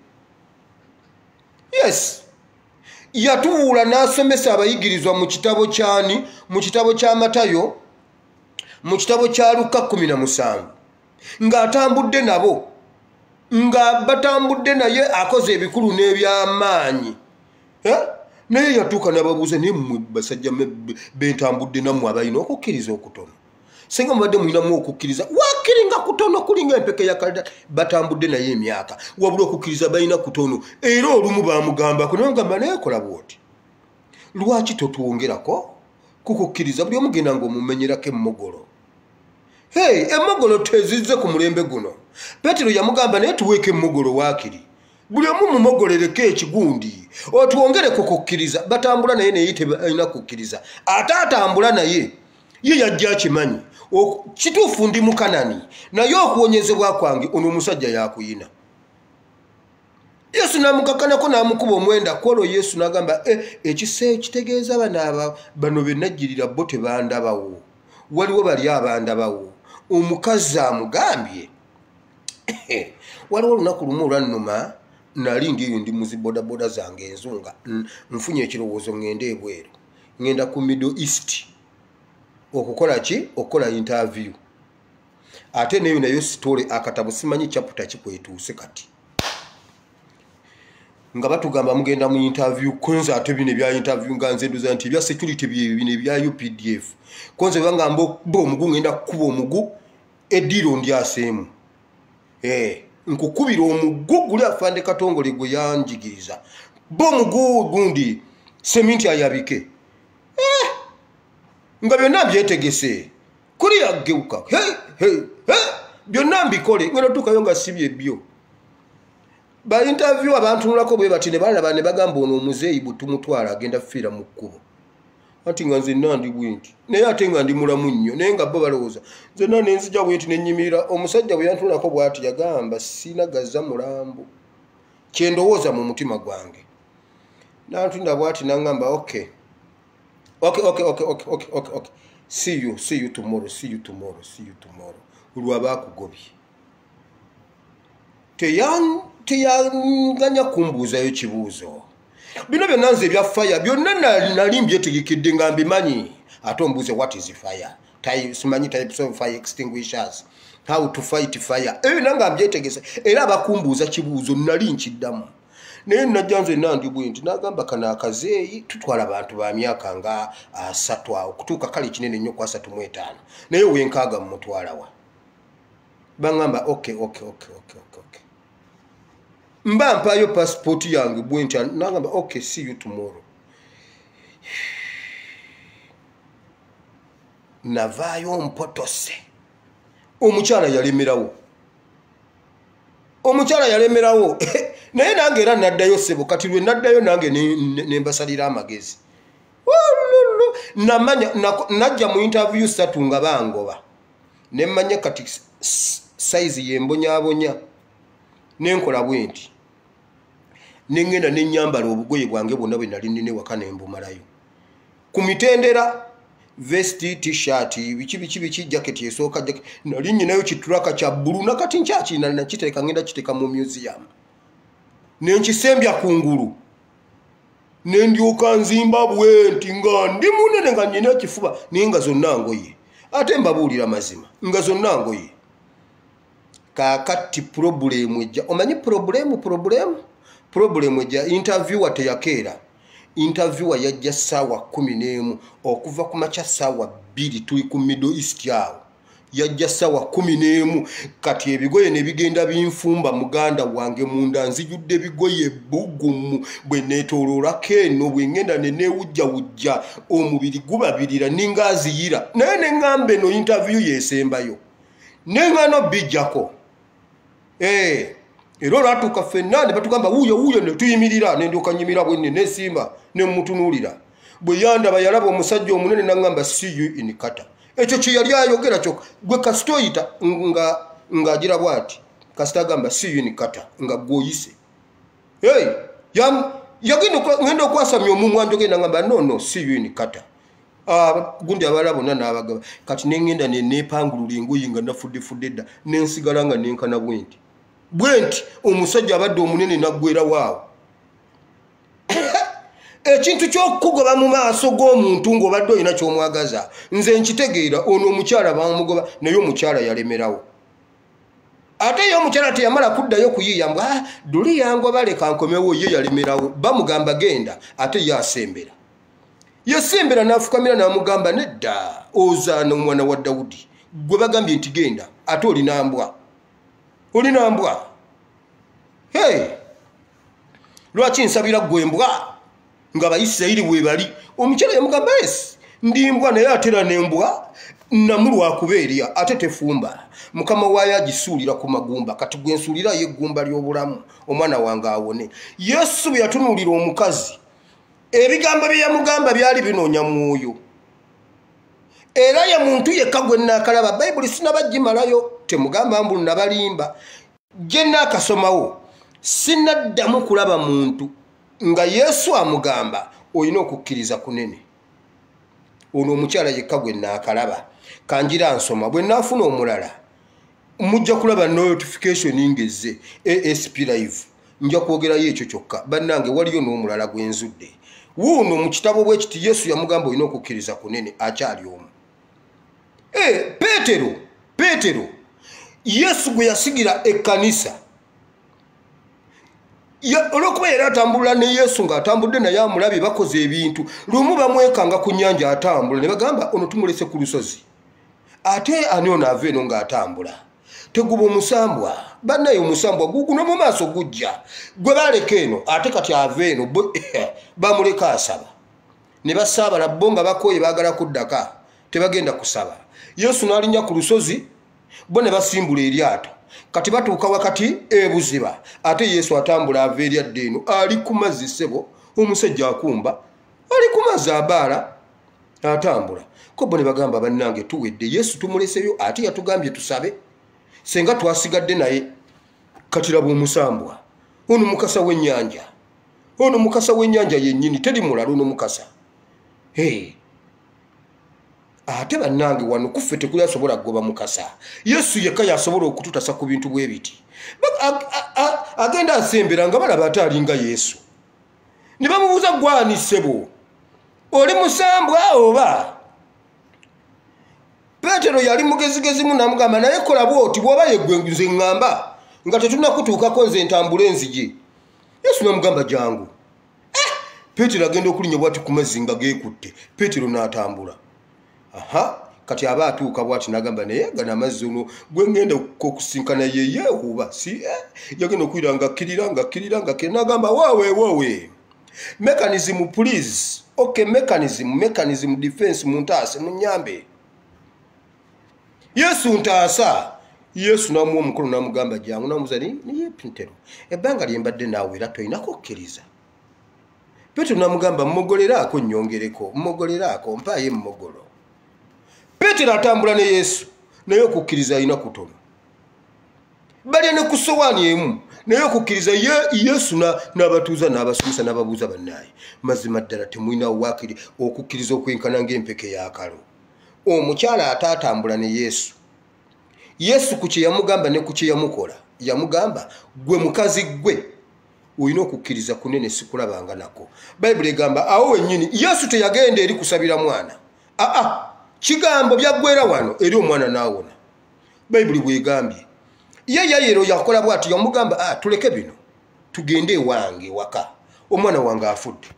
Yes, yatuwuula n'asomesa abayigirizwa mu kitabo kyani mu kitabo kya Matayo mu kitabo kya Luka kumi na musanvu ng'atambudde nabo nga batambudde naye akoze ebikulu n'ebyamaanyi. Eh? Naye yatuuka n'ababuuza naye mmwe basajja bentambudde nammwe abalina okukkiriza okutono. Singa mubadde mulinamu okukkiriza wakiringa kutono kulinga empeke ya kalida batambudde naye emyaka wabula okukkiriza balina kutono era olumu bamugamba kunongamba naye kola bwoti. Lwaki totwongerako kukukkiriza buli omugenda ng'omumenyerako emmogolo? Hey, emmogolo tezizze ku mulembe guno. Petero yamugamba naye tuweeke emmogolo waakiri. Buli omu mumogoleleko ekigundi otwongere kukukkiriza. Batambula naye naye tebalina kukkiriza. Ate atambula naye ye yajja akimanyi kituufu ndi Mukanani naye okuwonyezebwa kwange ono omusajja yakuyina. Yesu n'amukakanako n'amukuba omwenda kwolwo Yesu n'agamba eh, ekise kitegeeza bana bano be najjirira bo tebandabawo waliwo bali abandabawo. Omukazi amugambye waliwo olunaku lumu olwannuma nali ndiyo ndi muzibodaboda zange enzunga nfunye ekirowoozo ngende ebweru ngenda ku Middle East okukola ki okukola interview. ate neyo nayo story akatabu simanyi chapter kikwetuuse kati nga batugamba mugenda mu interview konze ate bine bya interview nga nze nduza nti bya security bine bya U P D F konze banga mbo bo omugu ngenda kuba omugu ediro ndi asemu eh nkukubira omugu guli afande katongole gwe yanjigiriza bo mugu gundi seminti ayabike eh nga byonna byetegese kuri yageuka hey hey hey byonna mbikole ngero tukayo nga sibye byo ba interview abantu nulako bwe batine balaba ne bagamba ono muzeyi butumutwala agenda fira mu kkubo ati nga nze nandi bwinti naye ate nga ndi mulamu nnyo naye nga bo balowooza nze nandi nzija bwinti nennyimira omusajja bwe yantunulako bw'ati yagamba sinagaza mulambo kyendowooza mu mutima gwange nantunda bw'ati nangamba okay okay okay okay okay okay okay okay see you see you tomorrow see you tomorrow see you tomorrow ulwaba kugobye teyan teyanganya kumbuuzayo kibuuzo bino byonna nze ebya fire byonna nali mbyetegekidde nga mbimanyi ate ombuuze what is fire type simanyi types of fire extinguishers how to fight fire ebyo nanga mbyetegese era abakumbuuza kibuuzo nali nkiddamu naye najja nze nandi bwinti nagamba kana akazeeyi tutwala abantu ba myaka nga asatu awo kutuuka kale kinene nnyo ku asatu mu etaano naye wenkaaga mu mutwala wa bangamba okay okay okay okay okay okay mba mpayo passport yange bwinti nagamba okay see you tomorrow navaayo mpotose omukyala yalemerawo omukyala yalemerawo naye nange era naddayo sebo kati lwe naddayo nange nembasalira amagezi namanya najja mu interview satu nga bangoba nemmanya kati size yembonyabonya nenkola bwenti nengenda nenyambala obugoye bwange bwonna bwe nali nine waka nembumalayo ku mitendera vesti t-shirt biki biki biki jacket yesooka jacket nali nyinayo kituraka kya bulu nakati nkyaki nali nakiteeka ngenda kiteeka mu museum nenkisembya kungulu nendyoka nzimba bwenti nga ndi munene nga nyina kifuba ninga zonna ngoye ate mbabuulira mazima nga zonna ngoye kakati problem ejja omanyi problem problem problem ejja interviewer teyakeera interviewer yajja sawa kumi n'emu okuva ku macha sawa bbiri tuli ku Middle East awo yajja sawa kumi n'emu kati ebigoye ne bigenda binfumba muganda wange munda nzijudde bigoye bugumu bwe neetooloola keno bwe ngenda ne neewujja wujja omubiri gubabirira ninga aziyira naye ne ŋŋambe no interview yeesembayo ne ŋŋano bijjako eh era olwatuuka ffenna ne batugamba wuuyo wuuyo ne tuyimirira ne ndyoka nnyimira bwenne nesimba ne mmutunuulira bwe yandaba yalaba omusajja omunene naŋŋamba see you in kata ekyo kye yali ayogera kyokka gwe kasita oyita nga ng'agira bw'ati kasita agamba see you in kata nga gwoyise hey yagenda ngenda okwasamya omumwa njogere naŋŋamba no no see you in kata gundi abala bonna n'abagaba kati neŋŋenda ne neepangulula engoye nga nafuddefudde dda nensigala nga nenkana bwenti bwenti omusajja abadde omunene naggwera waawo ekintu ky'okugoba mu maaso g'omuntu ng'obadde olina ky'omwagaza nze nkitegeera ono omukyala bamugoba naye omukyala yalemerawo ate ye omukyala teyamala kuddayo kuyiiya mbu ah duli yangoba leka nkomewo ye yalemerawo bamugamba genda ate ye asembera yasembera n'afukamira n'amugamba nedda ozaana omwana wa Dawudi gwe bagambye nti genda ate olina mbwa olina mbwa hey lwaki nsabira gwe mbwa nga Abayisirayiri bwe bali omukyala yamugamba esi ndi mbwa naye atera n'embwa namulwa kubeerya ate tefumba mukama waayo agisuulira ku magumba kati gwe nsuulira ye eggumba ly'obulamu omwana wange awone Yesu bwe yatunuulira omukazi ebigambo bye yamugamba byali binoonya mwoyo era ye muntu yekka gwe naakalaba bayibuli sinabagimalayo temugamba mbu nabalimba gye naakasomawo sinaddamu kulaba muntu nga Yesu amugamba olina okukkiriza kunene ono omukyala yekka gwe naakalaba kanjira nsoma bwe naafuna omulala mujja kulaba notification ngezze A S P live nja kwogerayo ekyo kyokka bannange waliyo n'omulala gwenzudde wuuno mu kitabo bwe kiti Yesu yamugamba olina okukkiriza kunene akyali omu eh Petero Petero Yesu gwe yasigira ekkanisa olwokuba era atambula ne Yesu ng'atambudde naye amulabye bakoze ebintu lumu bamwekanga ku nnyanja atambula ne bagamba ono tumulese ku lusozi ate ani ono ava eno ng'atambula teguba omusambwa bannaye omusambwa guguno mu maaso gujja gwe baleka eno ate kati ava eno bamuleka asaba ne basaabala bo nga bakooye baagala kuddaka tebagenda kusaba Yesu n'alinnya ku lusozi bo ne basimbula eryato kati batuuka wakati ebuziba ate Yesu atambula ava eryadde eno ali ku mazzi ssebo omusajja akumba ali ku mazzi abaala atambula ko bo ne bagamba bannange tuwedde Yesu tumuleseyo ate yatugambye tusabe senga twasigadde naye kati laba omusambwa ono mukasa w'ennyanja ono mukasa w'ennyanja yennyini teri mulala ono mukasa hey. Ate bannange wano kuffe tekuli asobola kugoba mukasa Yesu yekka yasobola okututasa ku bintu bwe biti agenda asembera nga balaba ate alinga Yesu ne bamubuuza gwani ssebo oli musambwa oba Petero yali mugezigezimu namugamba naye kola bwoti bw'oba yeggwe nze ŋŋamba nga tetunnakutuukako nze ntambula enzigi Yesu namugamba jangu eh, Petero agenda okulinnya bwati ku mazzi nga geekutte Petero n'atambula aha kati aba atuuka bwati nagamba naye gana amazzi ono gwe ngenda okusinkana ye yeewuuba si eh? yagenda okwira nga akkirira nga akkirira nga akkirira nagamba waawe waawe mechanism please okay mechanism mechanism defense muntaase munyambe Yesu ntaasa Yesu namuwa omukono namugamba jangu namubuuza niye Petero ebbanga lyembadde naawe era tolinako okkiriza Petero namugamba mmogoleraako nnyongereko mmogoleraako mpaayo emmogolo Petero atambula ne Yesu naye okukkiriza alina kutono balya ne ku sowaani emu naye okukkiriza ye Yesu n'abatuuza n'abasomesa n'ababuuza bannaaye mazima ddala temulinawo waakiri okukkiriza okwenkana ng'empeke y'akalo omukyala ataatambula ne Yesu Yesu ku kye yamugamba ne ku kye yamukola yamugamba gwe mukazi gwe olina okukkiriza kunene sikulabanga nako Bayibuli egamba awo wennyini Yesu teyagenda eri kusabira mwana aa kigambo byaggwera wano eri omwana naawona Bayibuli bwegambye ye yayero yakola bwati yamugamba ah tuleke bino tugende ewange waka omwana wange afudde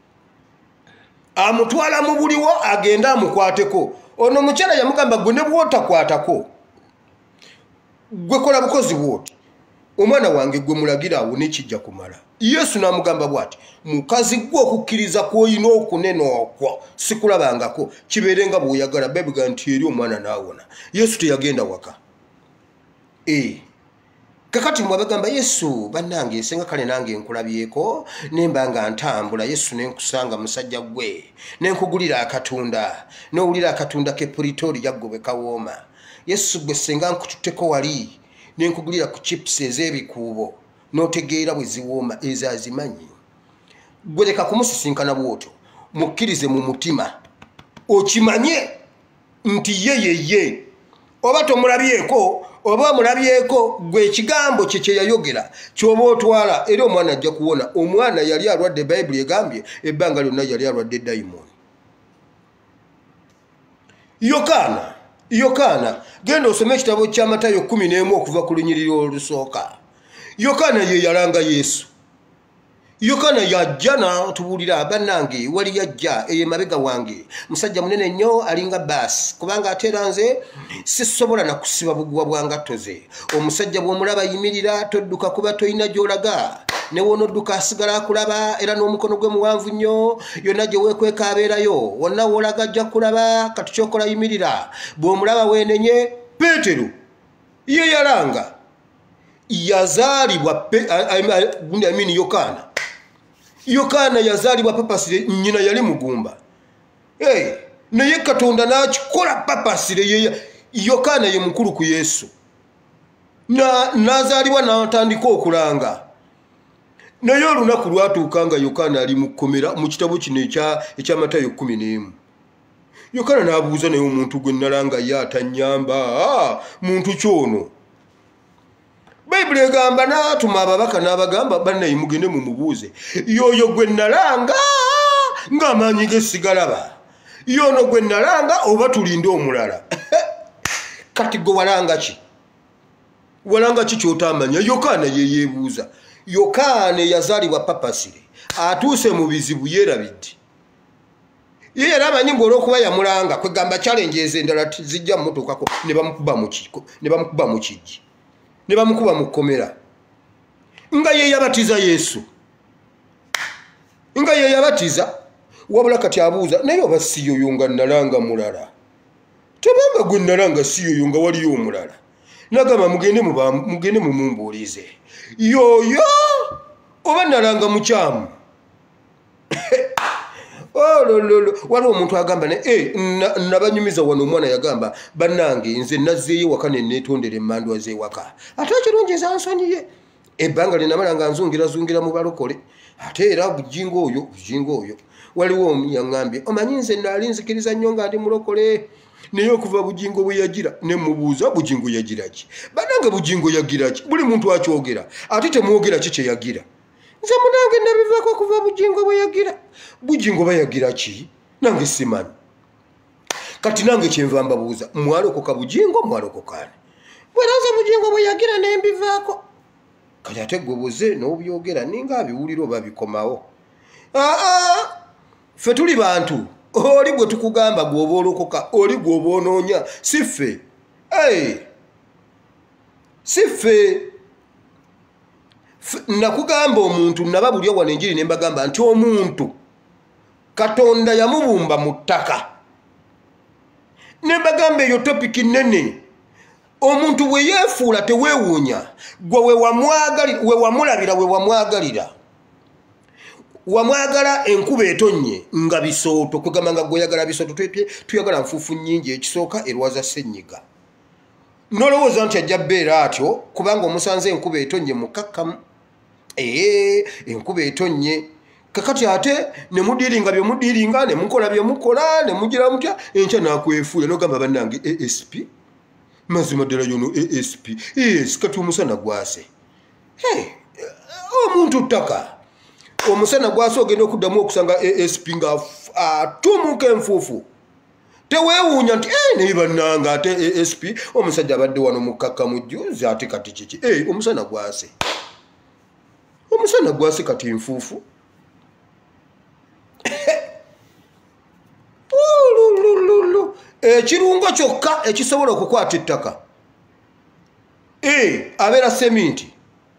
amutwala mu buliwo agenda amukwateko ono mukyala yamugamba gwe ne bwotakwatako gwe kola bukozi bwoti omwana wange gwe mulagira awo nekijja kumala Yesu n'amugamba bwati mukazi gwe okukkiriza kw'olina okunene okwo sikulabangako kibeere nga bw'oyagala Bayibuli nti eri omwana naawona Yesu teyagenda waka eh kakati mwabagamba Yesu bannange senga kale nange nkulabyeko nemba nga ntambula Yesu nenkusanga musajja gwe nenkugulira akatunda n'owulira akatunda ke Pretoria gwe kawooma Yesu gwe senga nkututeko wali nenkugulira ku chips ez'ebikuubo n'otegeera bwe ziwooma ezazimanyi gwe leka kumusisinkana bwotyo mukkirize mu mutima okimanye nti yeyeye oba tomulabyeko oba mulabyeko gwe ekigambo kye kye yayogera ky'oba otwala era omwana ajja kuwona omwana yali alwadde Bayibuli egambye ebbanga lyonna yali alwadde dayimoni Yokaana Yokaana genda osome ekitabo kya Matayo kumi n'emu okuva ku lunyiriri olusooka Yokaana ye yalanga Yesu Yokaana yajja n'atubuulira bannange wali yajja eye mabega wange musajja munene nnyo alinga baasi kubanga ate era nze sisobola na kusiba buguwa bwa ngatto ze omusajja bw'omulaba yimirira todduka kuba toyina gy'olaga ne wonodduka asigala akulaba era n'omukono gwe muwanvu nnyo yonna gye weekweka abeerayo wonna w'olaga ajja kulaba kati kyokola yimirira bw'omulaba weenenye Peetero ye yalanga yazaalibwa amini Yokaana Yokaana yazaalibwa papasire nnyina yali mugumba hey, naye Katonda n'akikola papasire ye Yokaana ye mukulu ku Yesu na n'azaalibwa n'atandika okulanga naye olunaku lwatuuka nga Yokaana ali mu kkomera mu kitabo kino ekya Matayo kumi n'emu Yokaana n'abuuza naye omuntu gwe nalanga ye atannyamba muntu kyono Bayibuli egamba n'atuma ababaka n'abagamba bannaye mugende mu mubuuze yoyo gwe nalanga ng'amaanyi g'essigalaba yono gwe nalanga oba tulinde omulala kati gwe walanga ki walanga kikyotamanya Yokaana ye yebuuza Yokaana yazaalibwa papasire atuuse mu bizibu yerabidde ye yaramanyi ng'olwokuba yamulanga kwegamba challenges endala zijja mmutuukako ne bamukuba mu kiko ne bamukuba mu kigi ne bamukuba mu kkomera nga ye yabatiza Yesu nga ye yabatiza wabula kati abuuza naye oba si yoyo nga nalanga mulala tebanga gwe nalanga si yoyo nga waliyo omulala nagamba mugende mugende mumumbuulize yoyo oba nalanga mukyamu oh lolo waliwo omuntu agamba ne eh nabanyumiza wano omwana yagamba bannange nze nazzeeyo waka ne neetondera emmandwa z'ewaka ate ekirungi ezansonyiye ebbanga linamala nga nzungira zungira mu balokole ate era bujingo oyo bujingo oyo waliwo omuyaŋŋambye omanyi nze naali nzikiriza nnyo nga ndi mulokole naye okuva bujingo bwe yagira ne mubuuza bujingo yagira ki bannange bujingo yagira ki buli muntu akyogera ate temwogera ki kye yagira nze munange nabivaako okuva bujingo bwe yagira bujingo bayagira ki nange simanyi kati nange kyenva mbabuuza mwalokoka bujingo mwalokokaani bweraze bujingo bwe yagira nembivaako kati ate gwe buze n'obyogera ninga abiwulira oba bikomawo aa ffe tuli bantu oli gwe tukugamba gwoba olokoka oli gwoba onoonya si ffe hey. si ffe nakugamba omuntu naba buli owa nenjiri ne mbagamba nti omuntu Katonda yamubumba mu ttaka ne mbagamba eyo topiki nnene omuntu bwe yeefuula teweewuunya gwe we wamwagalira we wamulabira we wamwagalira wamwagala enkuba etonnye nga bisooto kugamba nga gweyagala bisooto tuyagala nfuufu nnyingi ekisooka erwaza ssenyiga nolowooza nti ajja bbeera atyo kubanga omusanze enkuba etonnye mukakkamu ee enkuba etonnye kakati ate ne mudiringa bye mudiringa ne mukola bye mukola ne mugira mutya enkya naakwefuula nogamba bannange A S P mazima ddala yono A S P yes kati omusana gwase hey, omuntu ttaka omusana gwase ogenda okuddamu okusanga A S P nga atumuka enfuufu teweewuunya nti eh, naye bannanga ate A S P omusajja abadde wano mukakka mu jjuzi ate kati kiki hey, omusana gwase omusana gwase kati enfuufu ekirungo kyokka ekisobola okukwata ettaka e abeera seminti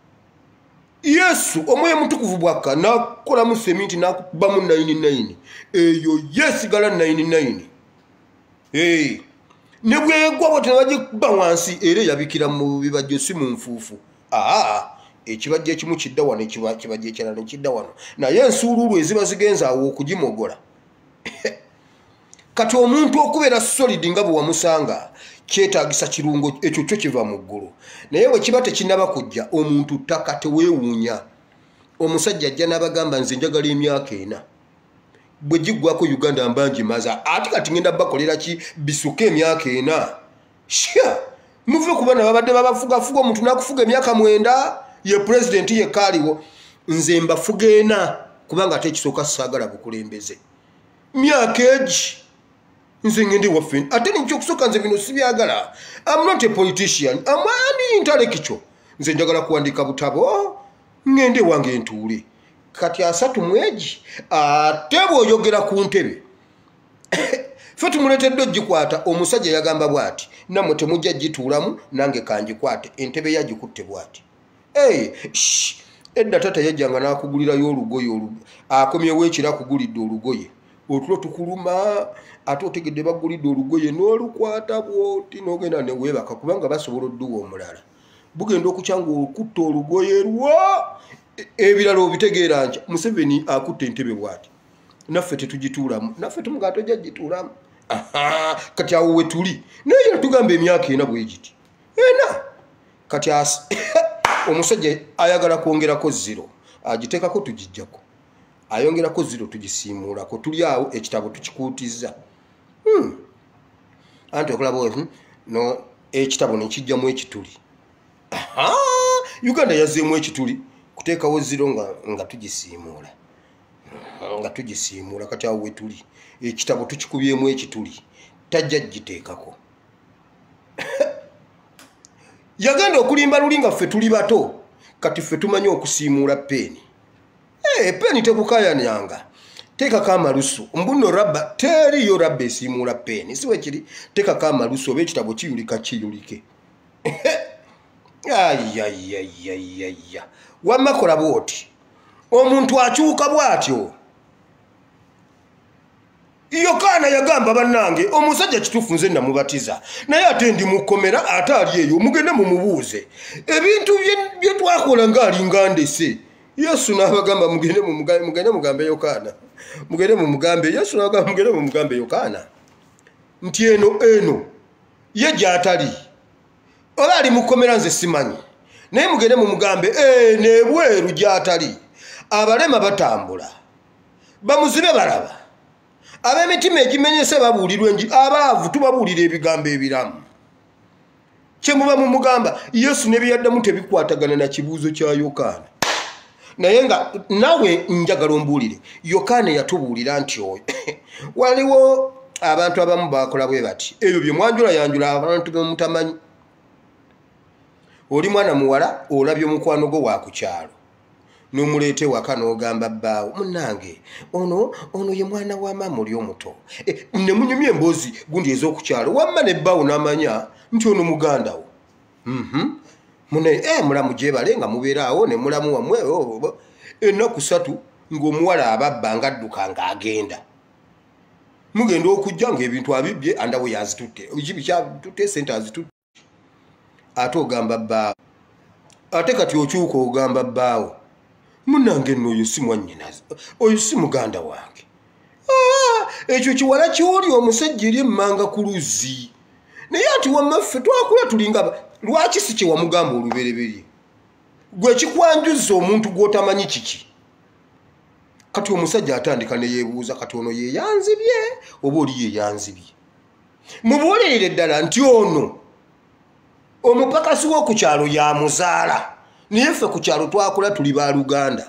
Yesu omwoyo mutukuvu bwakka nakolamu seminti nakubamu nine nine eyo yesigala nine nine e ne bwegwa bwete nebagikuba wansi era yabikira mu bibajjo si mu nfuufu aa ekibajjo ekimu kidda wano ekibajjo ekirala nekidda wano naye ensuuluulu eziba zigenza awo okugimogola kati omuntu okubeera solid nga bwe wamusanga kyetaagisa kirungo ekyo kyo kiva mu ggulu naye bwe kiba tekinnaba kujja omuntu ttaka teweewuunya omusajja ajja n'abagamba nze njagala emyaka ena bwe giggwako Uganda mbangimaza ate kati ngenda bakolera ki bisuka emyaka ena sha muve kuba na babadde babafugafuga omuntu nakufuga emyaka mwenda ye pulezidenti yekka aliwo nze mbafuga ena kubanga ate ekisooka saagala bukulembeze myaka egi nze ngende waffe ate nikyo kusooka nze bino sibyagala I'm not a politician I'm an intellectual nze njagala kuwandiika butabo ngende wange ntuule kati asatu mwegi ate bw'oyogera ku ntebe ffe tumuleetedde ogikwata omusajja yagamba bw'ati nammwe temujja gituulamu nange kangikwate entebe yagikutte bw'ati hey, edda tata yajjanga n'akugulirayo olugoye akomyewo ekira akugulidde olugoye otulo tukuluma ate otegedde bagulidde olugoye n'olukwata bwoti n'ogenda ne weebaka kubanga basobola odduwa omulala bugenda okukyanga okutta olugoye lwo ebirala obitegeera nca Museveni akutte entebe bw'ati naffe tetugituulamu naffe tumugaa tojja gituulamu kati awo we tuli naye tugamba emyaka ena bwe giti ena kati omusajja ayagala kwongerako zero agiteekako tugijjako ayongerako zero tugisiimuulako tuli awo ekitabo tukikuutizza hmm. anti okulaba hmm. no ekitabo nekijjamu ekituli Uganda yazzeemu ekituli kuteekawo zero nga, nga tugisiimuula nga tugisiimuula kati awo we tuli ekitabo tukikubyemu ekituli tajja giteekako yagenda okulimba lulinga ffe tuli bato kati ffe tumanyi okusiimuula peeni eh peeni tekukayanyanga tekako amalusu mbuno rabba teriyo rabba esiimuula peeni siwe kiri tekako amalusu oba ekitabo kiyulika kiyulike ayayayayaya wamma kola bwoti omuntu akyuka bw'atyo Yokaana yagamba bannange omusajja kituufu nze namubatiza naye ate ndi mukomera ate ali eyo mugende mumubuuze ebintu bye twakola ng'alinga ndese Yesu n'abagamba mugende mugende mugambe Yokaana mugende mumugambe Yesu n'abagamba mugende mumugambe Yokaana nti eno eno ye gy'atali oba ali mukomera nze simanyi naye mugende mumugambe eno ebweru gy'atali abalema batambula bamuzibe balaba ab'emitima egimenyese babuulirwa enji abaavu tubabuulira ebigambo ebiramu kye muba mumugamba Yesu ne byaddamu tebikwatagana na kibuuzo kya Yokaana naye nga nawe njagala ombuulire Yokaana yatubuulira nti oyo waliwo abantu abamu bakola bwe bati ebyo bye mwanjula yanjula abantu bemutamanyi oli mwana muwala olabye omukwano gwo wa ku kyalo n'omuleete waka n'ogamba bbaawo munnange ono ono ye mwana wa maama oli omuto e, ne munyumya emboozi gundi ez'okukyalo wamma ne bbaawo n'amanya nti ono muganda wo mhm mune eh mulamu gyebale nga mubeeraawo ne mulamu wamwe ennaku ssatu ng'omuwala ababba ng'adduka ng'agenda mugenda okujja ng'ebintu abibye andawo yazitutte ekibi kyatutte sente azitutte ate ogamba bbaawo ate kati okyuka ogamba bbaawo munange n'oyo si mwannyinaze oyo si muganda wange ekyo kiwala ky'oli omusajja eri emmanga ku luzzi naye ati wammaffe twakula tulinga lwaki si kye wamugamba olubereberye gwe kikwanjuza omuntu gw'otamanyi kiki kati omusajja atandika ne yeebuuza kati ono yeeyanzibye oba oli yeeyanzibye mubuulirire ddala nti ono omupakasi w'oku kyalo yamuzaala naye ffe ku kyalo twakula tuli ba Luganda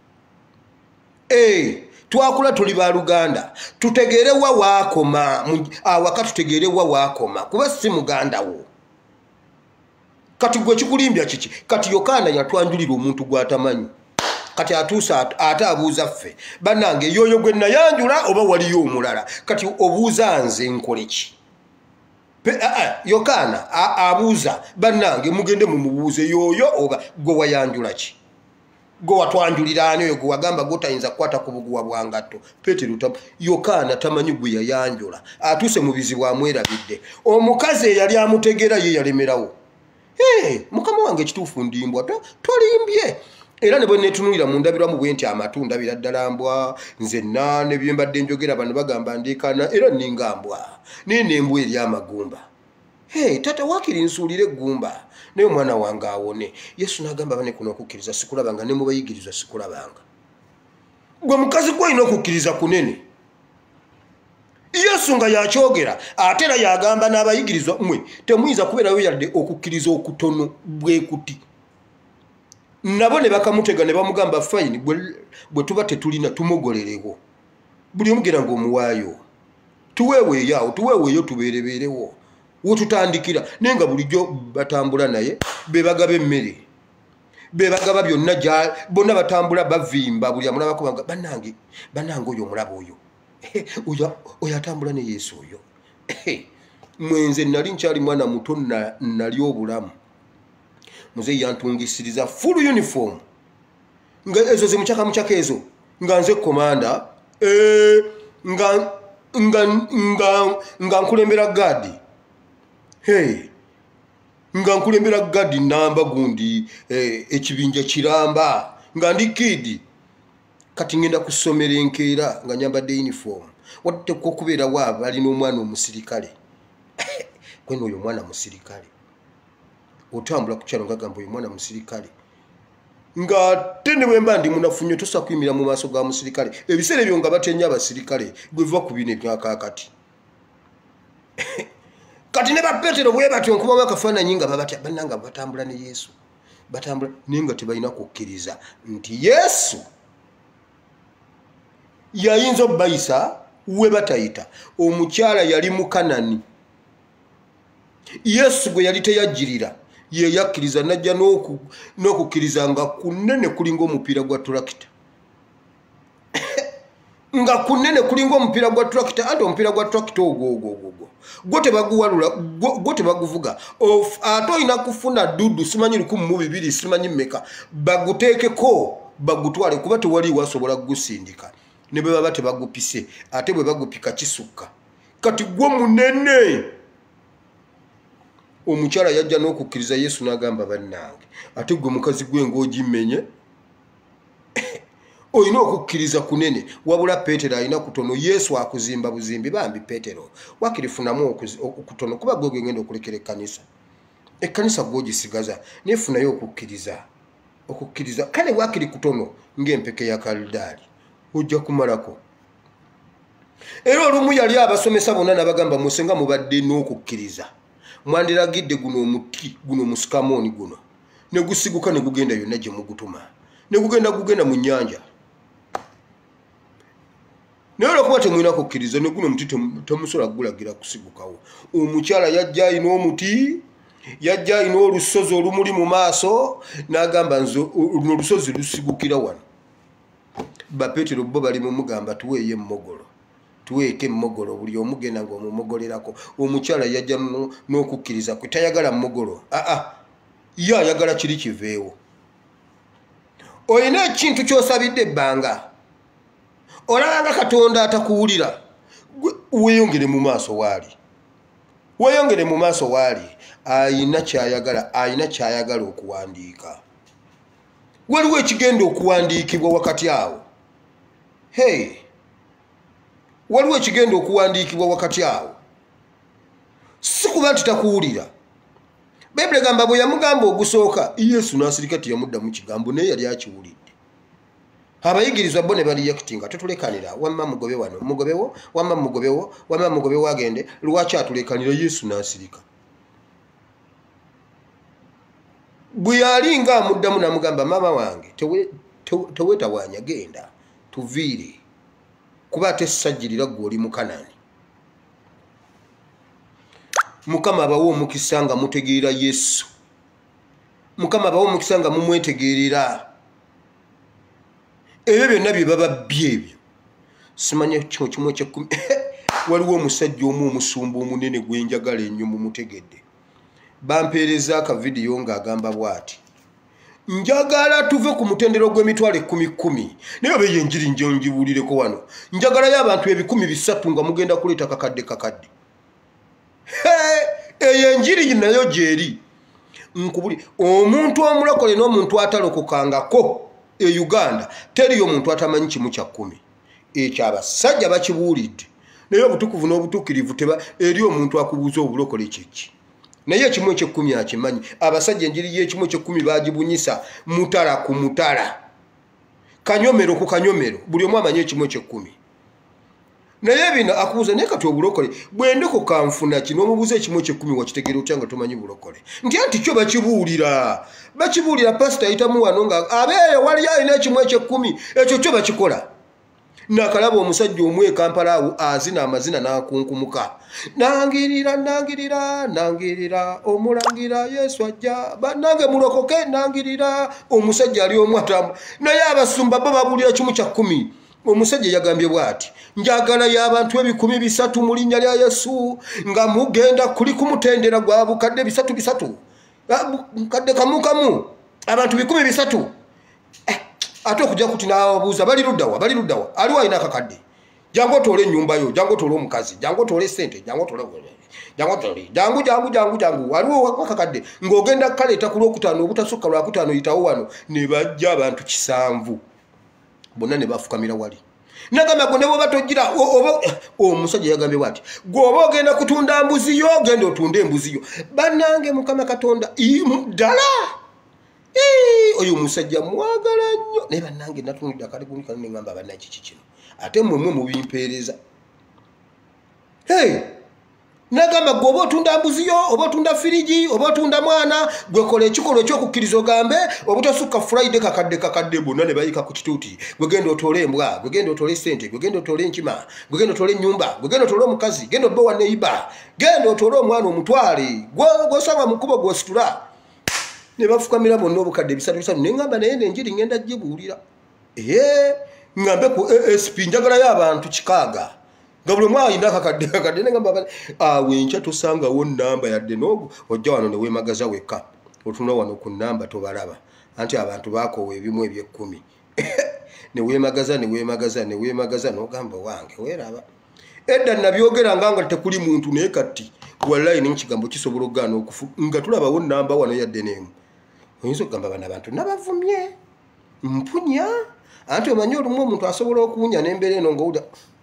eh twakula tuli ba Luganda tutegeere wa waakoma awaka tutegeere wa waakoma kuba si muganda wo kati gwe kikulimbya kiki kati Yokaana yatwanjulira omuntu gw'atamanyi kati atuusa ate abuuza ffe bannange yoyo gwe nayanjula oba waliyo omulala kati obuuza nze nkole ki Yokaana abuuza bannange mugende mumubuuze yoyo oba gwe wayanjula ki gwe watwanjulira ani oyo gwe wagamba gotayinza kukwata ku buguwa bwa ngatto Peetero tam Yokaana tamanyi gwe yayanjula atuuse mu bizibu amwerabidde omukazi eyali amutegeera ye yalemerawo hey, mukama wange ekituufu ndimbwa tolimbye era ne bwe neetunuulira mu ndabirwamu bwe nti amatunda biraddala mbwa nze naane bye mbadde njogera bano bagamba ndeekana era nninga mbwa naye n'embwa eri amagumba hey, tata waakiri nsuulire eggumba naye omwana wange awone Yesu n'agamba bane kuno okukkiriza sikulabanga ne mu bayigirizwa sikulabanga gwe mukazi gwe olina okukkiriza kunene Yesu nga yakyogera ate era yagamba n'abayigirizwa mmwe temuyinza kubeerayo yadde okukkiriza okutono bwe kuti nabo ne bakamutega ne bamugamba fine bwe tuba tetulina tumogolerewo buli omugera ng'omuwaayo tuweeweeyo tuweeweeyo tubeerebeerewo wotutandikira naye nga bulijjo batambula naye be bagaba emmere be bagaba byonna bonna batambula bavimba buli amulabako bannange bannange oyo omulaba oyo oyo atambula ne Yesu oyo mwenze nali nkyali mwana muto nali obulamu muzeyi yantungisiriza full uniform nga ezo zimuchaka muchaka ezo nga nze komanda eh nga nga nga nga nkulembera gadi hey nga nkulembera gadi namba gundi eh ekibinja kiramba nga ndi kidi kati ngenda kusomera enkeera nga nyambadde uniform watte ko kubeera waaba ali n'omwana omusirikale kweno oyo mwana musirikale otambula ku kyalo ngagamba oyo mwana musirikale nga tene bwemba ndi munafunyo tosa kuyimira mu maaso ga musirikale ebiseera ebyo nga batenya abasirikale gweva ku bine byaka kati kati ne ba Peetero bwe batyo nkuba bakafaananyi nga babatya bannanga batambula ne Yesu batambula ninga tebalina kukkiriza nti Yesu yayinza bayisa we batayita omukyala yali mu Kanani Yesu gwe yali teyajjirira ye yakkiriza najja n'oku n'okukkiriza nga kunene kulinga omupiira gwa tractor nga kunene kulinga omupiira gwa tractor ate omupiira gwa tractor ogwo ogwo ogwo gwo tebaguwalula gwo tebaguvuga ate olina kufuna dudu simanyi lukumi mu bibiri simanyi mmeka baguteekeko bagutwale kuba tewali wasobola gusindika ne bwe baba tebagupise ate bwe bagupika kisukka kati gwo munene. Omukyala yajja n'okukkiriza Yesu n'agamba bannange ate gwe mukazi gwenga ogimenye oyina okukkiriza kunene wabula Peetero alina kutono. Yesu akuzimba buzimbi bambi Peetero wakirifunamu okutono kuba gwe genda okulekera ekkanisa ekkanisa gw'ogisigaza nefunayo okukkiriza okukkiriza kale wakiri kutono ng'empeke ya Kaldaali ojja kumalako. Era olumu yali abasomesa bonna n'abagamba musenga mubadde n'okukkiriza mwandiragidde guno omuti guno musikamooni guno ne gusiguka ne gugenda yonna gye mugutuma ne gugenda gugenda mu nnyanja. Naye olwokuba temulina kukkiriza ne guno omuti temusobola gulagira kusigukawo. Omukyala yajja alina omuti yajja alina olusozi olumuli mu maaso n'agamba nze luno olusozi lusigukira wano. Bapeetero bo bali mumugamba tuweeye emmogolo tuweeke emmogolo buli omugenda ng'omumugolerako. Omukyala yajja n'okukkiriza kwe tayagala mmogolo aa ye ayagala kiri kiveewo. Olina ekintu ky'osabidde ebbanga olaba Katonda atakuwulira weeyongere mu maaso waali weeyongere mu maaso waali ayina kyayagala ayina kyayagala okuwandiika. Waliwo ekigenda okuwandiikibwa wakati awo. Hey, waliwo ekigenda okuwandiikibwa wakati awo si kuba nti takuwulira. Bayibuli egamba bwe yamugamba ogusooka Yesu n'asirika teyamuddamu kigambo naye yali akiwulidde. Abayigirizwa bo ne baliyakitinga tetulekanira wamma mugobe wano mugobewo wamma mugobewo wamma mugobewo agende lwaki atulekanira Yesu n'asirika. Bwe yali nga amuddamu n'amugamba maama wange teweetawaanya genda tuviire kuba tesajjirira gwe oli mu Kanaani. Mukama abawo omukisa nga mutegeera Yesu. Mukama abawo omukisa nga mumwetegeerera. Ebyo byonna bye baba byebyo simanya kino kimu ekyekumi. Waliwo omusajja omu omusumba omunene gwenjagala ennyo mumutegedde. Bampeereza akavidiyo ng'agamba bw'ati njagala tuve ku mutendero gw'emitwalo ekkumi kkumi naye oba yenjiri nje ngibuulireko wano njagalayo abantu ebikumi bisatu nga mugenda kuleeta kakadde kakadde. Eyo enjiri nayo gyeri nkubuli omuntu omulokole n'omuntu atalokokangako e Uganda teriyo omuntu atamanyi kimu kya kkumi. Ekyo abasajja bakibuulidde naye obutukuvu n'obutuukirivu teba eri omuntu akubuuza obulokole kyeki naye ekimu eky'ekkumi akimanyi. Abasajja enjiri y'ekimu eky'ekkumi baagibunyisa mutala ku mutala kanyomero ku kanyomero buli omu amanyi ekimu eky'ekkumi. Naye bino akubuuza naye kati obulokole bwendeko kanfuna kino omubuuza ekimu eky'ekkumi wakitegeera otya nga tomanyi bulokole nti anti kyo bakibuulira bakibuulira pasita ayitamu wano nga abeeyo wali alina ekimu eky'ekkumi ekyo kyo bakikola. Nakalaba omusajja omwe Kampala awo azina amazina n'akunkumuka nangirira nangirira nangirira omulangira Yesu ajja bannange mulokoke nangirira. Omusajja ali omu atamu naye abasumba bo babuulira kimu kya kkumi. Omusajja yagambye bw'ati njagala y'abantu ebikumi bisatu mu linnya lya Yesu nga mugenda kuli kumutendera gwa bukadde bisatu bisatu bukadde kamu kamu abantu bikumi bisatu. Ate okujja kuti n'ababuuza bali luddawa bali luddawa aliwo alina akakadde jangu otoole ennyumba yo jangu otoole omukazi jangu otoole ssente jangu otoole jangu otoole jangu jangu jangu jangu aliwo akakadde ng'ogenda kaleeta ku lwokutaano obutasukka lwakutaano yitawo wano ne bajja abantu kisanvu bonna ne bafukamira wali. Nagamba gwe ne bw'oba tojjira oba omusajja yagambye bw'ati gw'oba ogenda kutunda mbuzi yo genda otunde embuzi yo. Bannange Mukama Katonda ddala oyo omusajja mwagala nnyo naye bannange natunudde akali kumi kano ne ngamba bannange kiki kino ate mmwe mubimpeereza. Hey, nagamba gwe oba otunda mbuzi yo oba otunda firigi oba otunda mwana gwe kola ekikolwa ekyokukkiriza ogambe obutasukka Friday kakadde kakadde bonna ne bayika ku kituuti gwe genda otoole embwa gwe genda otoole ssente gwe genda otoole enkima gwe genda otoole ennyumba gwe genda otoole omukazi genda obbe wa neiba genda otoole omwana omutwale gw'osanga mu kkubo gw'ositula ne bafukamira bonna obukadde bisatu bisatu ne ngamba naye nenjiri ngenda gibuulira ee ngambe ku A S P njagalayo abantu kikaaga nga buli mwa ayina akakadde kakadde ne ngamba awe nkya tosangawo nnamba yadde n'obu ojja wano ne weemagaza wekka otuna wano ku nnamba tobalaba anti abantu baakoowa ebimu ebyekkumi ne weemagaza ne weemagaza ne weemagaza n'ogamba wange weeraba edda nabyogera nga nga tekuli muntu naye kati wallahi n'ekigambo kisobola okugaana okufu nga tulabawo nnamba wano yadde n'emu oyinza okugamba bano abantu nabavumye mpunya anti omanyi olumu omuntu asobola okuwunya n'embeera eno ng'owuda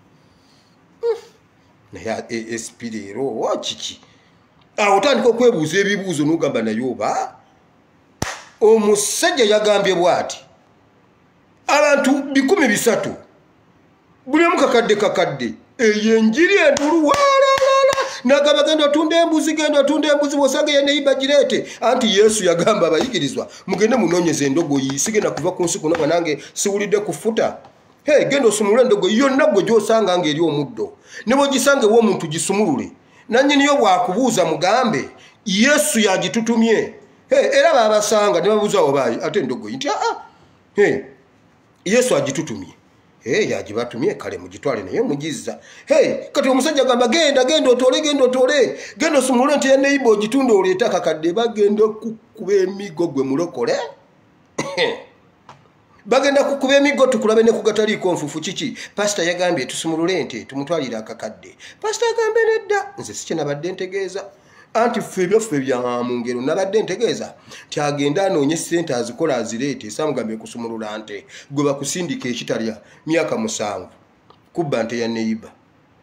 naye A S P leero wakiki awo otandika okwebuuza ebibuuzo n'ogamba naye oba omusajja yagambye bw'ati abantu bikumi bisatu buli omu kakadde kakadde eyo enjiri endulu walala nagamba genda otunda embuzi genda otunda embuzi bw'osanga yeneiba gireete anti Yesu yagamba abayigirizwa mugende munoonyeza endogoyi sigenda kuva ku nsi kuno nga nange siwulidde kufuta hey genda osumulule endogoyi yonna gwe gy'osanga ng'eri omuddo ne bw'ogisanga ew'omuntu gisumulule nannyiniyo bw'akubuuza mugambe Yesu yagitutumye hey era baabasanga ne babuuza obaayi ate endogoyi nti aa hey Yesu agitutumye hey yagibatumye kale mugitwale naye mugizza hey kati omusajja gamba genda genda otole genda otole genda osumulule nti yeneiba ogitunda oleeta kakadde bagenda kukuba emigo gwe mulokole bagenda kukuba emigo tukulabe ne kugataliiko nfufu kiki pasita yagambye tusumulule ente tumutwalire akakadde pasita agambe nedda nze si kye nabadde ntegeeza anti ffe byaffe bya mu ngero nabadde ntegeeza nti agenda anoonye ssente azikola azireete esamugambe kusumulula nte gwe bakusindika ekitalya myaka musanvu kubba nte ya neiba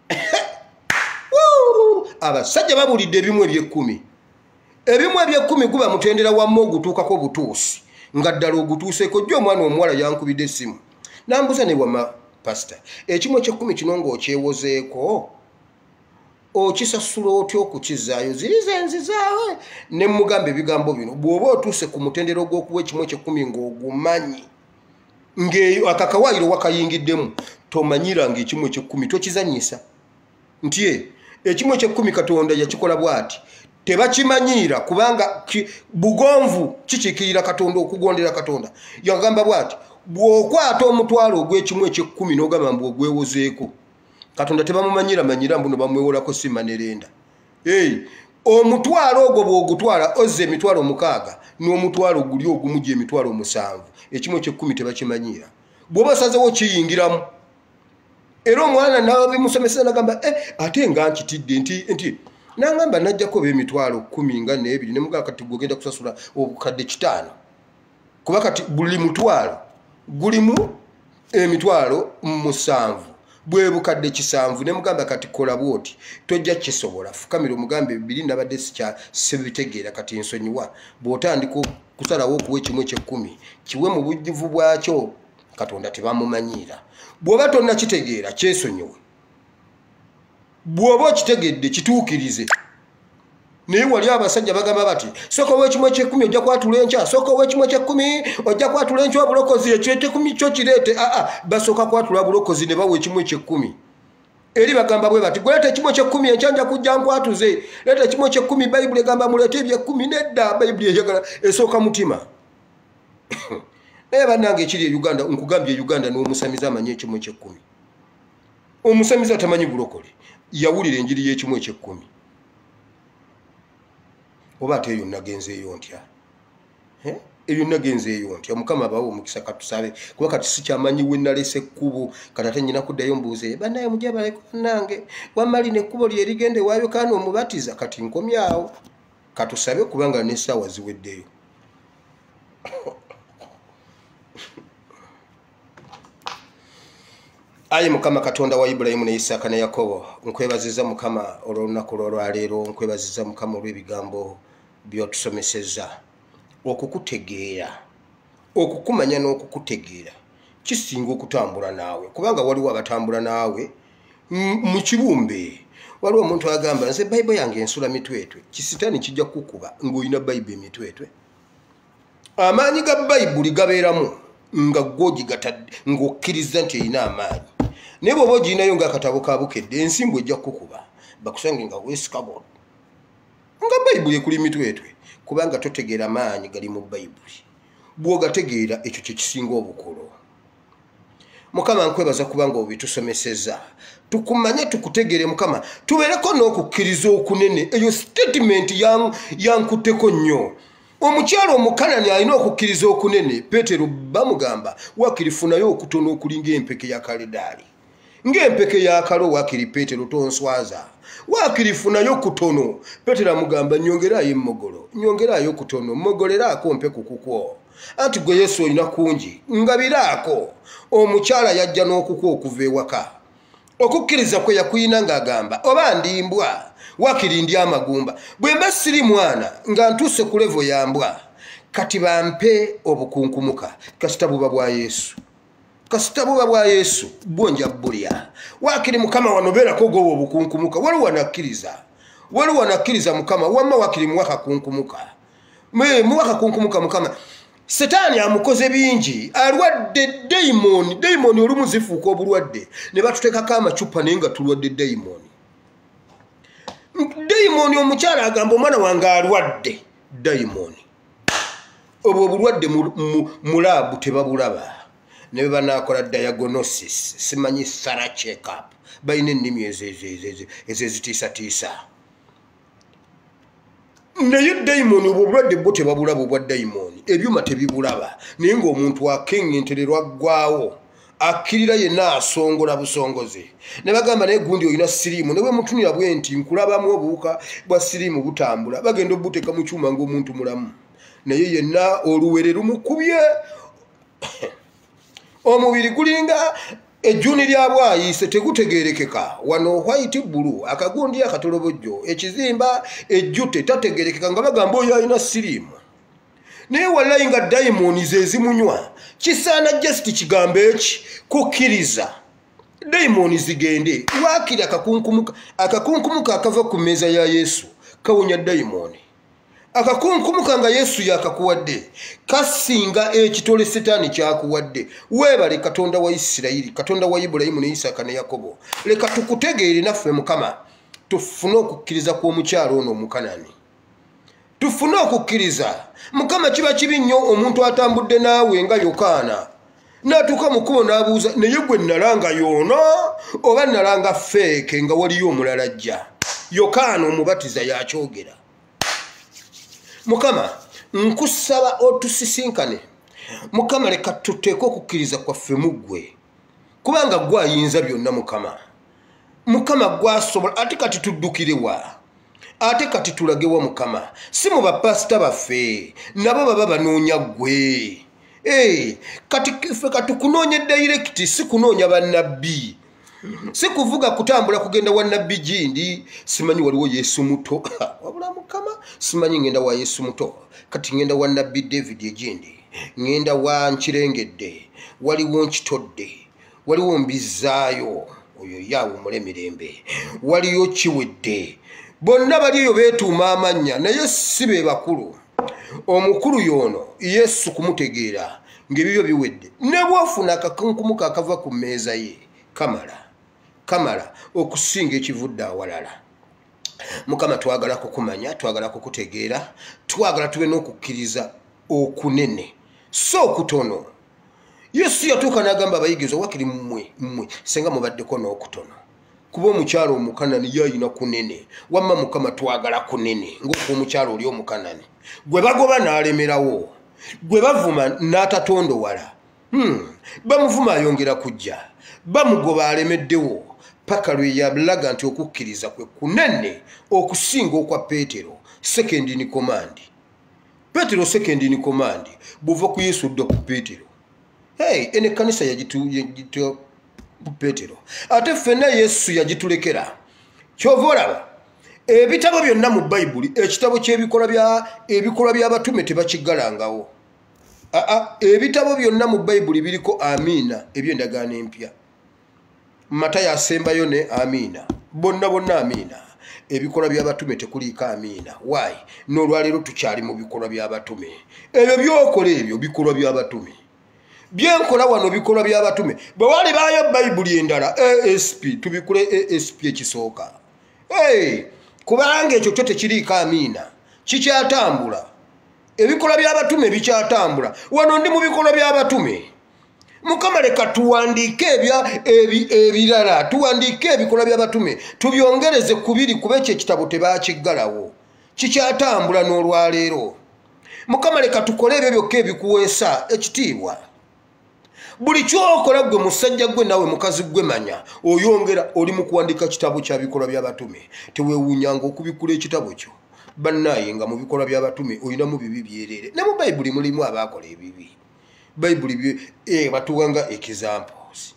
abasajja babulidde ebimu ebyekkumi ebimu ebyekkumi guba mutendera wamma ogutuukako butuusi nga ddala ogutuuseeko jjo omwana omuwala yankubidde essimu nambuza ne wama pasita ekimu ekyekkumi kino ng'okyewozeeko okisasula otya okukizaayo zirize enzizaawe ne mugamba ebigambo bino bw'oba otuuse ku mutendero gw'okuwa ekimu ekyekumi ng'ogumanyi ng'eyo akakawaayiro wakayingiddemu tomanyira ng'ekimu ekyekkumi tokizanyisa nti ye ekimu ekyekkumi Katonda yakikola bw'ati tebakimanyiira kubanga bugonvu kikiikirira Katonda okugondera Katonda yagamba bw'ati bw'okwata omutwalo ogw'ekimu ekyekkumi n'ogamba mbu ogwewozeeko Katonda tebamumanyira manyira mbuno bamwewolako sima nerenda hey omutwalo ogwo bw'ogutwala ozze emitwalo mukaaga n'omutwalo guli ogumujja emitwalo musanvu ekimu ekyekkumi tebakimanyira bw'oba osazeewo kiyingiramu era omwana nawe bimusomesa nagamba eh ate nga nkitidde nti nti nangamba najjako b'emitwalo kkumi nga n'ebiri ne mugaa kati gwogenda kusasula obukadde kitaano kuba kati buli mutwalo gulimu emitwalo musanvu bwe bukadde kisanvu ne mugamba kati kola bwoti tojja kisobola fukamira omugambe bibiri nabadde sikya sebitegeera kati nsonyiwa bw'otandika kusalawo okuwa ekimu ekyekkumi kiwe mu bujjuvu bwakyo Katonda tebamumanyiira bw'oba tonna kitegeera kyesonyiwe bw'oba okitegedde kituukirize naye wali abasajja bagamba bati soka w'ekimu ekyekkumi ojja kwatula enkya soka w'ekimu ekyekkumi ojja kwatula enkya obulokozi ekyo ekyekumi kyo kireete aa basooka kwatula bulokozi ne bawa ekimu ekyekkumi eri bagamba bwe bati gweleeta ekimu ekyekkumi enkya nja kujja nkwatuze leeta ekimu ekyekkumi bayibuli egamba muleete ebyekkumi nedda bayibuli eyagala esooka mutima naye bannange ekiri e Uganda nkugambye e Uganda n'omusamiza amanyi ekimu ekyekkumi omusamiza tamanyi bulokole yawulira enjiri y'ekimu ekyekkumi oba ate eyo nagenzeeyo ntya eyo nagenzeeyo ntya mukama abawo omukisa katusabe kuba kati sikyamanyi we nalese ekkubo kati ate nyina kuddayo mbuuze bannaye mujja baleko bannange wammali n'ekkubo lye rigenda ewa Yokaana Omubatiza kati nkomyawo katusabe kubanga n'essaawa ziweddeyo ayi mukama Katonda wa Ibulayimu ne Isaaka ne Yakobo nkwebaziza mukama olw'olunaku lw'olwaleero nkwebaziza mukama olw'ebigambo by'otusomesezza okukutegeera okukumanya n'okukutegeera kisinga okutambula naawe kubanga waliwo abatambula naawe mu kibumbe waliwo omuntu agamba nze Bayibuli yange ensula mitwetwe kisitaani kijja kukuba ng'olina Bayibuli emitwetwe amaanyi ga Bayibuli gabeeramu nga gwogigatadde ng'okkiriza nti erina amaanyi naye bw'oba ogirinayo ng'akatabo ka bukedde ensimbu ejja kukuba bakusange nga weesikabona nga bayibuli ekuli mitwetwe kubanga totegeera maanyi gali mu bayibuli bw'ogategeera ekyo kye kisinga obukulu. Mukama nkwebaza kubanga obitusomeseza tukumanye tukutegere Mukama tubeereko n'okukkiriza okunene. Eyo statement yankuteko nnyo. Omukyalo omukanani alina okukkiriza okunene. Peetero bamugamba wakiri funayo okutono okulinga empeke ya kaledaali. Ng'empeke ya kalo wakiri Peetero tonswaza. Wakiri funayo kutono. Peetero amugamba nyongerayo emmogolo. Nyongerayo kutono. Mmogoleraako mpe kukukwo. Anti gwe Yesu olina kungi. Ngabiraako. Omukyala yajja n'okukwo okuva ewaka. Okukkiriza kwe yakuyina ng'agamba oba ndimbwa wakiri ndi amagumba bwe mba siri mwana nga ntuuse ku levo ya mbwa kati bampe obukunkumuka kasita buba bwa Yesu. Kasita buba bwa Yesu bwonja bulya. Wakiri Mukama wanobeerako gwowe obukunkumuka waliwo wanakkiriza. Waliwo wanakkiriza Mukama wamma wakiri muwaka kunkumuka. Me muwaka kunkumuka Mukama. Setaani amukoze bingi alwadde daimoni. Daimoni olumu zifuuka obulwadde ne batuteekako amacupa naye nga tulwadde daimoni. Daimoni omukyala agamba omwana wange alwadde daimoni. Obwo obulwadde mu laabu tebabulaba ne bwe banaakola diagnosis simanyi thorough check up balina ennimi ezezitiisatiisa. Naye daimoni obwo obulwadde bwo tebabulaba obwa daimoni ebyuma tebibulaba naye ng'omuntu akengentererwa aggwaawo akkirira yenna asongola busongoze ne bagamba naye gundi olina siriimu ne bwe mutunira bwe nti nkulabamu obuwuka bwa siriimu butambula bagenda obuteeka mu kyuma ng'omuntu mulamu naye yenna oluwere lumukubye omubiri gulinga ejjuni lya bwayiise tegutegeerekeka wano white bulu akagundi akatolobojjo ekizimba ejjute tategeerekeka nga bagamba oyo alina siriimu naye wallayi nga daimoni ze zimunywa kisaana just kigambo eki kukkiriza daimoni zigende wakiri akakunkumuka akakunkumuka akava ku mmeeza ya Yesu kawonya daimoni. Akakunkumuka nga Yesu yakakuwadde kasinga ekitole Setaani kyakuwadde. Weebale Katonda wa Isirayiri, Katonda wa Ibulayimu ne Isaaka ne Yakobo. Leka tukutegeere naffe Mukama tufune okukkiriza kw'omukyalo ono Omukanani. Tufune okukkiriza. Mukama kiba kibi nnyo omuntu atambudde naawe nga Yokaana n'atuuka mu kkubo n'abuuza naye gwe nalanga y'ono oba nalanga feeke nga waliyo omulala ajja. Yokaana omubatiza yakyogera. Mukama nkusaba otusisinkane. Mukama leka tuteeke okukkiriza kwaffe mu ggwe kubanga ggwe ayinza byonna. Mukama Mukama gwasobola ate kati tuddukirewa ate kati tulagewa Mukama si mu bapasita baffe nabo baba banoonya ggwe. Hey, kati ffe katukunoonya direct si kunoonya bannabbi si kuvuga kutambula kugenda wa nabbi gindi simanyi waliwo Yesu muto wabula Mukama simanyi ngenda wa Yesu muto kati ngenda wa nabbi David egindi ngenda wa nkirengedde waliwo nkitodde waliwo mbizaayo oyo yawo mulemirembe waliyo kiwedde bonna baliyo beetuuma amannya naye si be bakulu. Omukulu yono Yesu kumutegeera ng'ebibyo biwedde ne bw'ofuna akakunkumuka akava ku mmeeza ye kamala kamala okusinga ekivudde awalala. Mukama twagala kukumanya twagala kukutegeera twagala tube n'okukkiriza okunene so kutono. Yesu yatuuka n'agamba abayigirizwa wakiri mmwe mmwe senga mubaddeko n'okutono kuba omukyalo Omukanani yalina kunene wamma Mukama twagala kunene ng'omukyalo oli Omukanani gwe bagoba n'alemerawo gwe bavuma n'atatondowala hmm. bamuvuma ayongera kujja bamugoba alemeddewo paka lwe yalaga nti okukkiriza kwe kunene okusinga okwa Peetero second in command. Peetero second in command buva ku Yesu dda ku Peetero. Hey, ene kanisa yagitu Peetero ate ffenna Yesu yagitulekera. Kyova olaba ebitabo byonna mu Bayibuli ekitabo ky'ebikola bya ebikola by'abatume tebakigalangawo. Aa ebitabo byonna mu Bayibuli biriko amiina eby'endagaano empya. Matayo asembayo ne amiina bonna bonna amiina. Ebikola by'abatume tekuliiko amiina. Why? N'olwaleero tukyali mu bikola by'abatume. Ebyo byokola ebyo bikola by'abatume. Byenkola wano bikola by'abatume. Bwe wali baayo Bayibuli endala A S P tubikule A S P ekisooka. Hey, kubanga ekyo kyo tekiriiko amiina kikyatambula ebikola by'abatume bikyatambula wano ndi mu bikola by'abatume Mukama leka tuwandiike ebya ebirala tuwandiike ebikola by'abatume tubyongereze kubiri kuba ekyo ekitabo tebakiggalawo kikyatambula n'olwaleero Mukama leka tukole ebyo byokka ebikuweesa ekitiibwa buli kyokola gwe musajja gwe nawe mukazi gwe manya oyongera oli mu kuwandiika kitabo kya bikola by'abatume teweewuunyanga okubikula ekitabo kyo bannaye nga mu bikola by'abatume olinamu bibi byerere ne mu bayibuli mulimu abaakola ebibi bayibuli eh batuwanga examples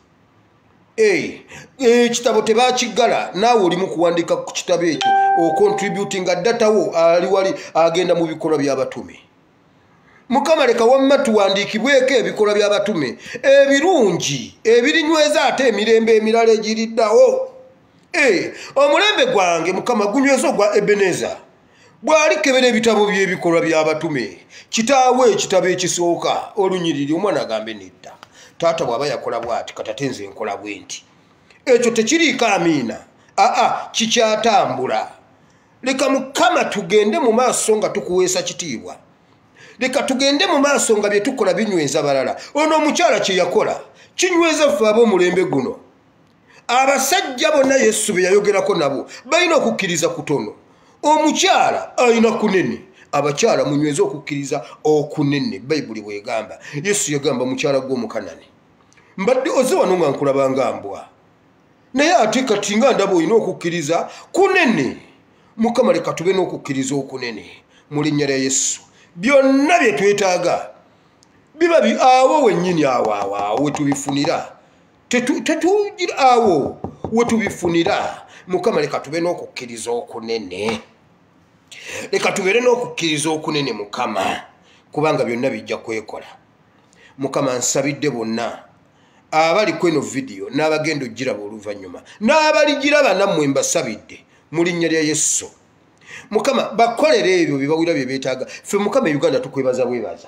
eh ekitabo tebakiggala naawe oli mu kuwandiika ku kitabo ekyo o contributing data wo ali wali agenda mu bikola by'abatume Mukama leka wamma tuwandiikibweko ebikola by'abatume ebirungi ebirinyweza ate emirembe emirala egiriddawo eh omulembe gwange Mukama gunyweza ogwa Ebeneza bwali kebera ebitabo by'ebikola by'abatume kitaawe ekitabo ekisooka olunyiriri omwana agambe nedda taata bw'aba yakola bw'ati katatenze enkola bwenti ekyo tekiriiko amiina aa kikyatambula leka Mukama tugende mu maaso nga tukuweesa kitiibwa leka tugende mu maaso nga bye tukola binyweza balala ono omukyala kye yakola kinyweza ffe ab'omulembe guno abasajja bonna Yesu be yayogerako nabo balina okukkiriza kutono omukyala alina kunene abakyala munyweza okukkiriza okunene bayibuli bwegamba Yesu yagamba mukyala gw'omukanani mbadde oze wano nga nkulabanga mbwa naye ate kati nga ndaba olina okukkiriza kunene Mukama leka tube n'okukkiriza okunene mu linnya lya Yesu byonna bye twetaaga biba awo wennyini awo awo awo wetubifunira tetugira awo wetubifunira Mukama leka tube n'okukkiriza okunene leka tubeere n'okukkiriza okunene Mukama kubanga byonna bijja kwekola Mukama nsabidde bonna abali kweno video n'abagenda ogiraba oluvannyuma n'abaligiraba nammwe mbasabidde mu linnya lya Yesu Mukama bakolere ebyo bibawira bye beetaaga ffe Mukama Uganda tukwebaza bwebaza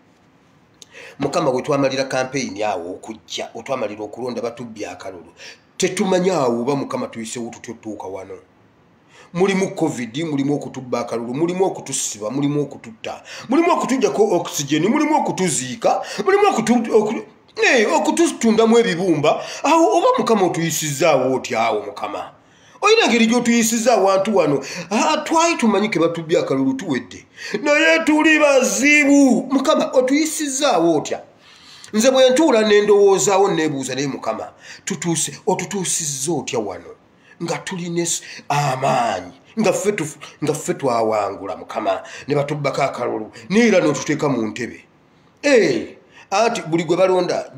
Mukama bwe twamalira campaign awo okujja otwamalira okulonda batubbi akalulu tetumanya awo ba Mukama tuyisewo tutyotuuka wano mulimu covid mulimu okutubba akalulu mulimu okutusiba mulimu okututta mulimu okutujjako oxygen mulimu okutuziika mulimu okutu ne okututundamu ebibumba awo oba Mukama otuyisizaawo otya awo Mukama oyina ngeri gy'otuyisiza awantu wano twali tumanyike batubbi akalulu tuwedde naye tuli bazibu Mukama otuyisizaawo otya nze bwe ntuula n'endowoozaawo neebuuza naye Mukama tutuuse otutuusizza otya wano nga tulina amaanyi nga ffe nga ffe twawangula Mukama ne batubbako akalulu neera n'otuteeka mu ntebe eh anti buli gwe balonda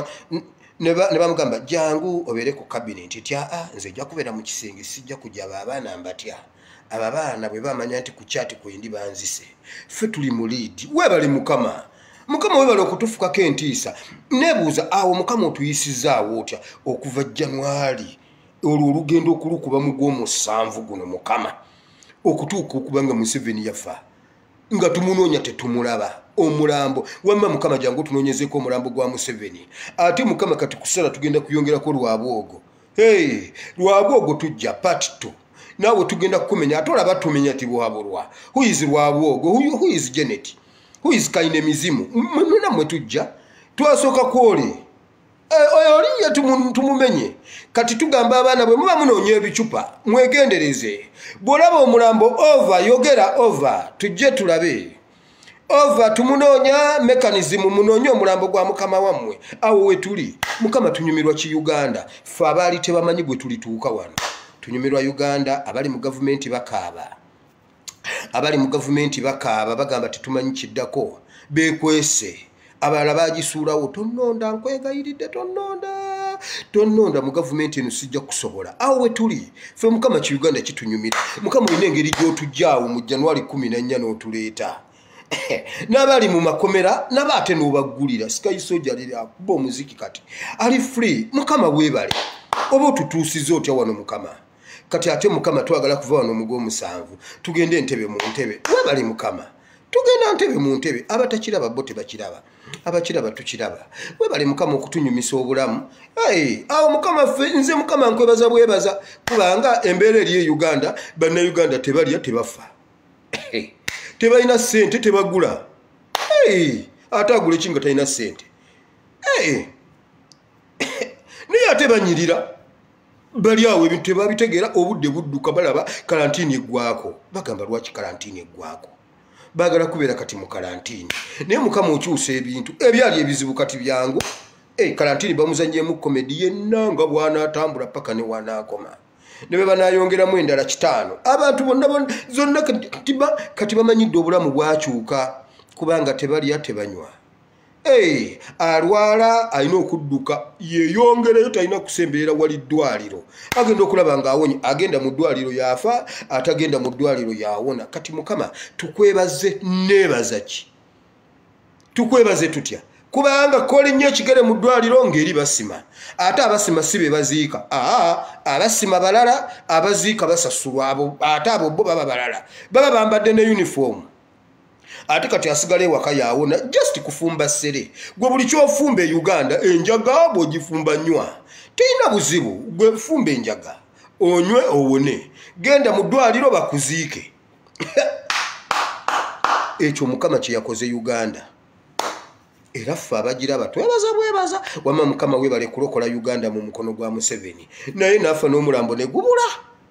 ne bamugamba jangu obeere ku cabinet tya a nze nja kubeera mu kisenge sijja kujja abaana mbatya abo abaana bwe bamanya nti ku kyati kwendi banzise ffe tuli mu lead webali Mukama Mukama webali okutufukako entiisa neebuuza awo Mukama otuyisizaawo otya okuva January olwo olugendo okulukuba mu gw'omusanvu guno Mukama okutuuka okubanga Museveni yafa nga tumunoonya tetumulaba omulambo wamma Mukama jangu tunoonyezeko omulambo gwa Museveni ate Mukama kati kusala tugenda kuyongerako lwabwogo hey lwabwogo tujja part two naawe tugenda kukumenya ate olaba tumenya tibwabulwa who is lwabwogo who, who is Janet who is kaine mizimu mwena mwe tujja twasooka kwoli oyo oliye tumumenye kati tugamba abaana bwe muba munoonya ebicupa mwegendereze bw'olaba omulambo over yogera over tujje tulabe over tumunoonya mechanism munoonya omulambo gwa Mukama wammwe awo we tuli Mukama tunyumirwa ki Uganda ffe abaali tebamanyi bwe tulituuka wano tunyumirwa Uganda abali mu gavumenti bakaaba abali mu gavumenti bakaaba bagamba tetumanyi kiddako beekwese abalala bagisuulawo tonnonda nkwegayiridde tonnonda tonnonda mu gavumenti eno sijja kusobola awo we tuli ffe Mukama ki Uganda kitunyumira Mukama olina engeri gy'otujjaawo mu January kumi na nnya n'otuleeta n'abali mu makomera naba ate n'obaggulira Sky Soldier liri akuba omuziki kati ali free Mukama bwebale oba otutuusiza otya wano Mukama kati ate Mukama twagala kuva wano mu gw'omusanvu tugende entebe mu ntebe webali Mukama tugenda ntebe mu ntebe abatakiraba bo tebakiraba abakiraba tukiraba webale mukama okutunyumisa obulamu hey, awo mukama ffe nze mukama nkwebaza bwebaza kubanga embeera eri e Uganda bannayuganda tebalya tebafa hey, tebalina ssente tebagula hey, ate agula ekinga talina ssente hey. Naye ate banyirira bali awo ebintu tebabitegeera obudde budduka balaba karantini eggwako bagamba lwaki karantini eggwako bagala kubeera kati mu karantini naye mukama okyusa ebintu ebyali ebizibu kati byangu eh karantini bamuzannyemu komedi yenna nga bw'anaatambula paka ne wanaakoma ne bwe banaayongeramu endala kitaano abantu bonna zonna kati bamanyidde obulamu bwakyuka kubanga tebalya tebanywa Hey, alwala alina okudduka yeeyongereyo talina kusemberera wali ddwaliro agenda okulaba ng'awonye agenda mu ddwaliro yafa atagenda mu ddwaliro yawona kati mukama tukwebaze neebaza ki tukwebaze tutya kubanga kola nnyo ekigere mu ddwaliro ng'eri basima ate abasima si be baziika aa abasima balala abaziika basasulwa abo ate abo bo baba balala baba bambadde ne uniform ate kati asigale waka yawona just kufumba sere gwe buli kyofumba e Uganda enjaga bw'ogifumba nywa teyina buzibu gwe fumba enjaga onywe owone genda mu ddwaliro bakuziike ekyo mukama kye yakoze Uganda era ffe abagiraba twebaza bwebaza wama mukama webale kulokola Uganda mu mukono gwa Museveni naye naafa n'omulambo ne gubula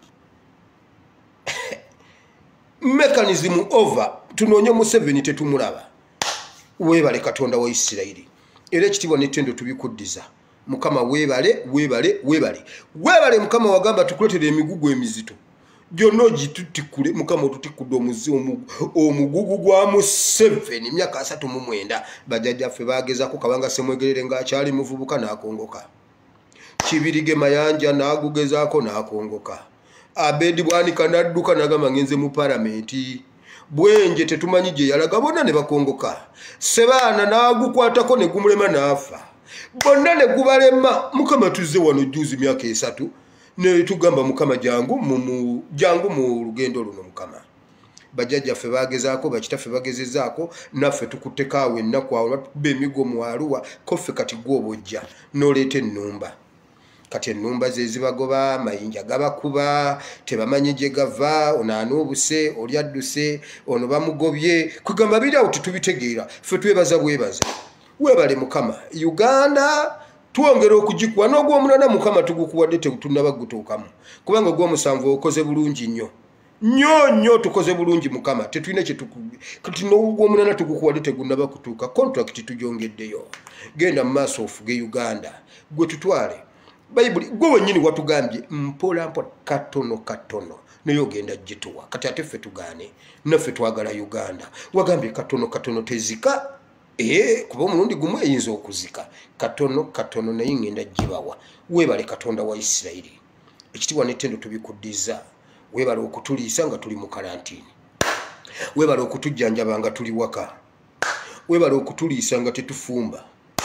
mechanism over tunonye Museveni tetumulaba webale katonda wa Isiraeli era ekitibwa n'ettendo tubikuddiza mukama webale webale webale webale mukama wagamba tukuletere emigugu emizito gyonna ogitutikule mukama otutikudde omuzi omugugu gwa Museveni myaka asatu mu mwenda bajjajjaffe bagezaako kabanga semwegerere ng'akyali muvubuka n'akongoka Kibirige Mayanja n'agugezaako n'akongoka Abedi Bwanika n'adduka n'agamba ngenze mu palamenti Bwenje tetumanyi gye yalaga bonna ne bakongoka Sebaana n'agukwatako ne gumulema n'afa bonna ne gubalema mukama tuzze wano juzi myaka esatu ne tugamba mukama jangu mu jangu mu lugendo luno mukama bajjajjaffe bagezaako bakitaffe bagezezaako naffe tukuttekaawo ennaku awo batubba emigo mu Arua koffe kati gw'obojja n'oleeta ennumba kati ennumba ze zibagoba mayinja gabakuba tebamanyi gye gava ono anuubuse oli adduse ono bamugobye kugamba biri awo tetubitegeera ffe twebaza bwebaza webale mukama Uganda tuongera okugikuwa n'ogw'omunana mukama tugukuwadde tetunaba gutuukamu kubanga ogw'omusanvu okoze bulungi nnyo nnyo nnyo tukoze bulungi mukama tetulina kye tukubye kati n'ogw'omunana tugukuwadde tegunnaba kutuuka contract tugyongeddeyo genda mu maaso ofuge Uganda gwe tutwale Bible gwe wennyini watugambye mpola mpola katono katono naye ogenda gituwa kati ate ffe tugaane naffe twagala Uganda wagambye katono katono tezika eh kuba omulundi gumu eyinza okuzika katono katono naye ngenda gibawa webale katonda wa Isiraeli ekitibwa n'ettendo tubikuddiza webale okutuliisa nga tuli mu karantini webale okutujjanjaba nga tuli waka webale okutuliisa nga tetufumba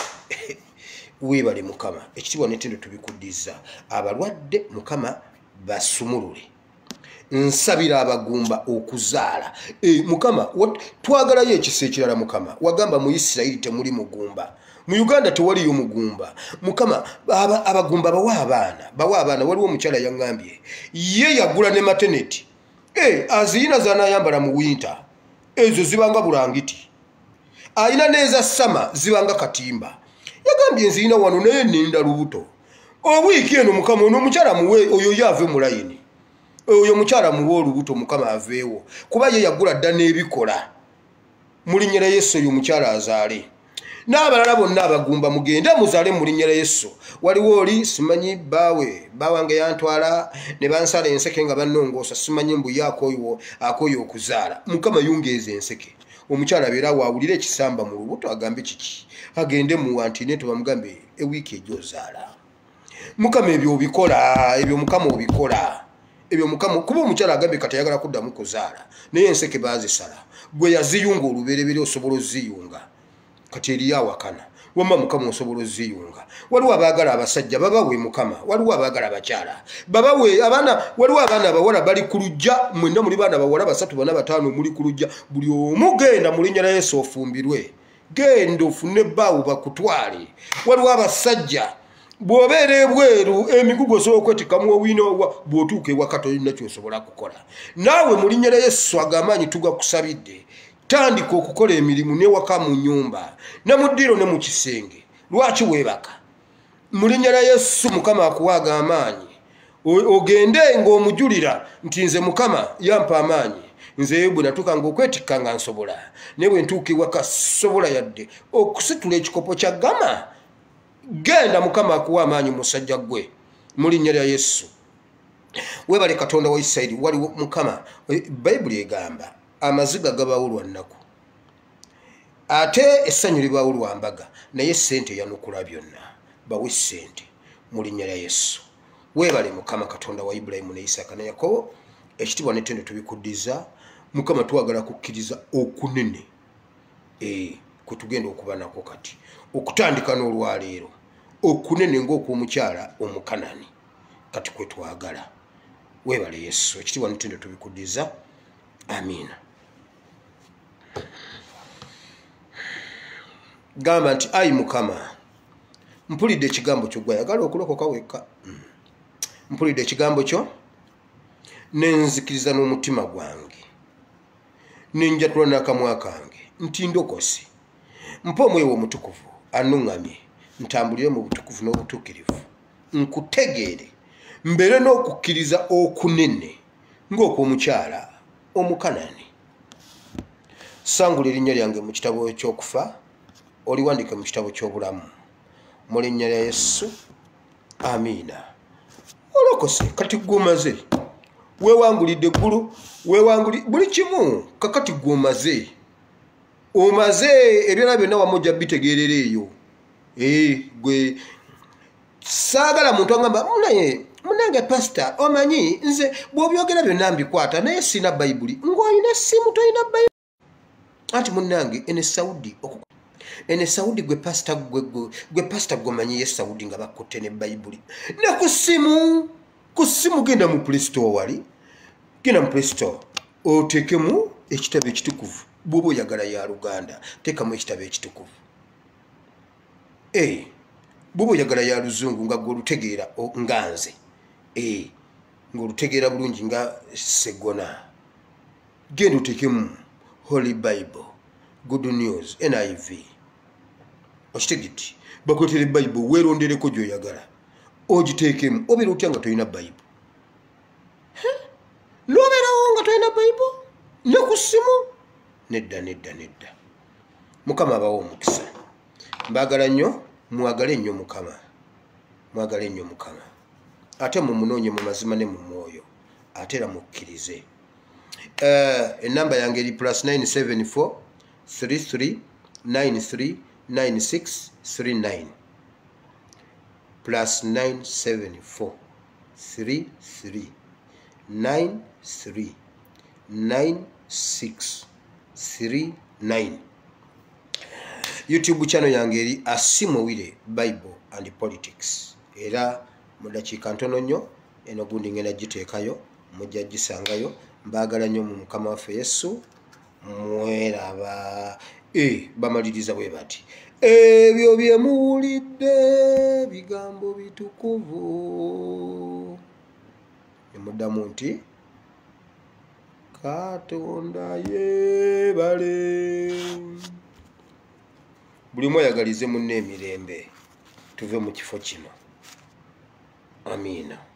webale mukama ekitibwa n'ettendo tubikuddiza abalwadde mukama basumulule nsabira abagumba okuzaala e mukama twagalayo ekisa ekirala mukama wagamba mu Isiraeli temuli mugumba mu Uganda tewaliyo mugumba mukama abagumba bawa abaana bawa abaana waliwo omukyala yangambye ye yagula ne maternity e aziyina zanayambala mu winter ezo zibanga bulangiti ayina neza sama zibanga katimba yagambye nziyina wano naye ninda lubuto obwiki eno mukama ono omukyala muwe oyo yave mu layini oyo mukyala muwe olubuto mukama aveewo kuba ye yagula dda n'ebikola mulinnyera Yesu oyo mukyala azaale n'abalala bonna abagumba mugende muzaale mulinnyera Yesu waliwo oli simanyi baawe baawange yantwala ne bansala enseke nga bannongoosa simanyi mbu ye akoyo akoyo okuzaala mukama yungeeza enseke omukyala beera waawulira ekisamba mu lubuto agambe kiki agende mu antineto bamugambe ewiiki ejyozaala mukama ebyo obikola ebyo mukama obikola ebyo mukama kuba omukyala agambe kati ayagala kuddamu kuzaala naye enseke baazisala gwe yaziyunga olubereberye osobola oziyunga kati eri awakana wamma mukama osobola oziyunga. Waliwo abaagala abasajja babawe mukama, waliwo abaagala abakyala babawe abaana, waliwo abaana abawala bali ku lujja, mwenna muli baana bawala basatu bana bataano muli ku lujja, buli omu genda mu linnya lya Yesu ofumbirwe, genda ofune ebbaawo bakutwale. Waliwo abasajja bw'obeera ebweru emigugu osobola okwetikamu owiina bw'otuuka ewaka tolina ky'osobola kukola. Naawe mu linnya lya Yesu ag'amaanyi tugakusabidde, tandika okukola emirimu n'ewaka mu nnyumba ne mu ddiro ne mu kisenge. Lwaki weebaka? Mu linnya lya Yesu mukama akuwa ag'amaanyi, ogende ng'omujulira nti nze mukama yampa amaanyi, nze bwe natuukanga okwetikka nga nsobola, naye bwe ntuuka ewaka sobola yadde okusitula ekikopo kya gama. Genda mukama akuwa amaanyi musajja gwe mu linnya lya Yesu. Weebale Katonda wa Isirayiri. Waliwo mukama, Bayibuli egamba amaziga gabaawo lwa nnaku ate essanyu libaawo lwa mbaga, naye ssente yanukula byonna. Bawe ssente mu linnya lya Yesu. Weebale mukama Katonda wa Ibulayimu ne Isaaka ne Yakobo. Ekitiibwa n'ettendo tubikuddiza mukama, twagala kukkiriza okunene eh kwe tugenda okuba nako kati, okutandika n'olwaleero okunene ng'okw'omukyala Omukanani kati kwe twagala. Weebale Yesu. Ekitiibwa n'ettendo tubikuddiza. Amiina. Gamba nti ayi mukama, mpulidde ekigambo kyo, gwayagala okulokoka wekka. Mpulidde ekigambo kyo nenzikiriza n'omutima gwange, nenjatula n'akamwa kange nti ndokose. Mpa Omwoyo Omutukuvu annuŋŋamye ntambulire mu butukuvu n'obutuukirivu, nkutegeere mbeere n'okukkiriza okunene ng'okw'omukyala Omukanani. Sangula erinnya lyange mu kitabo ky'okufa, oliwandike mu kitabo ky'obulamu mu linnya lya Yesu. Amiina. Olokose kati gwomaze, weewangulidde eggulu, weewanguli buli kimu, kakati gwomaze, omaze ebyona byonna wamujja bitegeerera eyo. Eh gwe saagala muntu angamba munaye munange pastor omanyi nze bw'obyogera byonna mbikwata naye sina Bayibuli. Ng'olina essimu tolina Bayibuli. Anti munange ene Saudi oku ene Saudi gwe pastor gwe gwe pastor gomanyi ye Saudi nga bakutte ne Bayibuli. Ne ku ssimu, ku ssimu genda mu Play Store wali, genda mu Play Store oteekemu ekitabo ekitukuvu. Bw'oba oyagala ya Luganda teekamu ekitabo ekitukuvu. Eh bw'oba oyagala ya Luzungu nga gwe olutegeera nga nze, eh ng'olutegeera bulungi nga Segona, genda oteekemu Holy Bible, Good News, N I V. Okitegedde bakuleetera Bible weerondereko gy'oyagala ogiteekemu. Obeera otya nga tolina Bible? N'obeerawo nga tolina Bible ne ku ssimu? Nedda nedda nedda. Mukama abawo omukisa. Mbaagala nnyo, mwagale nnyo Mukama, mwagale nnyo Mukama, ate mumunoonye mu mazima ne mu mwoyo, ate era mukkirize. Ennamba yange eri plus nine seven four three three nine three nine six three nine, plus nine seven four three three nine three nine six three nine. YouTube channel yange eri Asimowire Bible and Politics. Era mu dakiika ntono nnyo eno gundi ngenda giteekayo mujja gisangayo. Mbaagala nnyo mu Mukama waffe Yesu. Mweraba. Eh bamaliriza bwe bati, ebyo bye muwulidde bigambo bitukuvu. Nemuddamu nti Katonda yeebale. Buli mweyagalize munne emirembe tuve mu kifo kino. Amiina.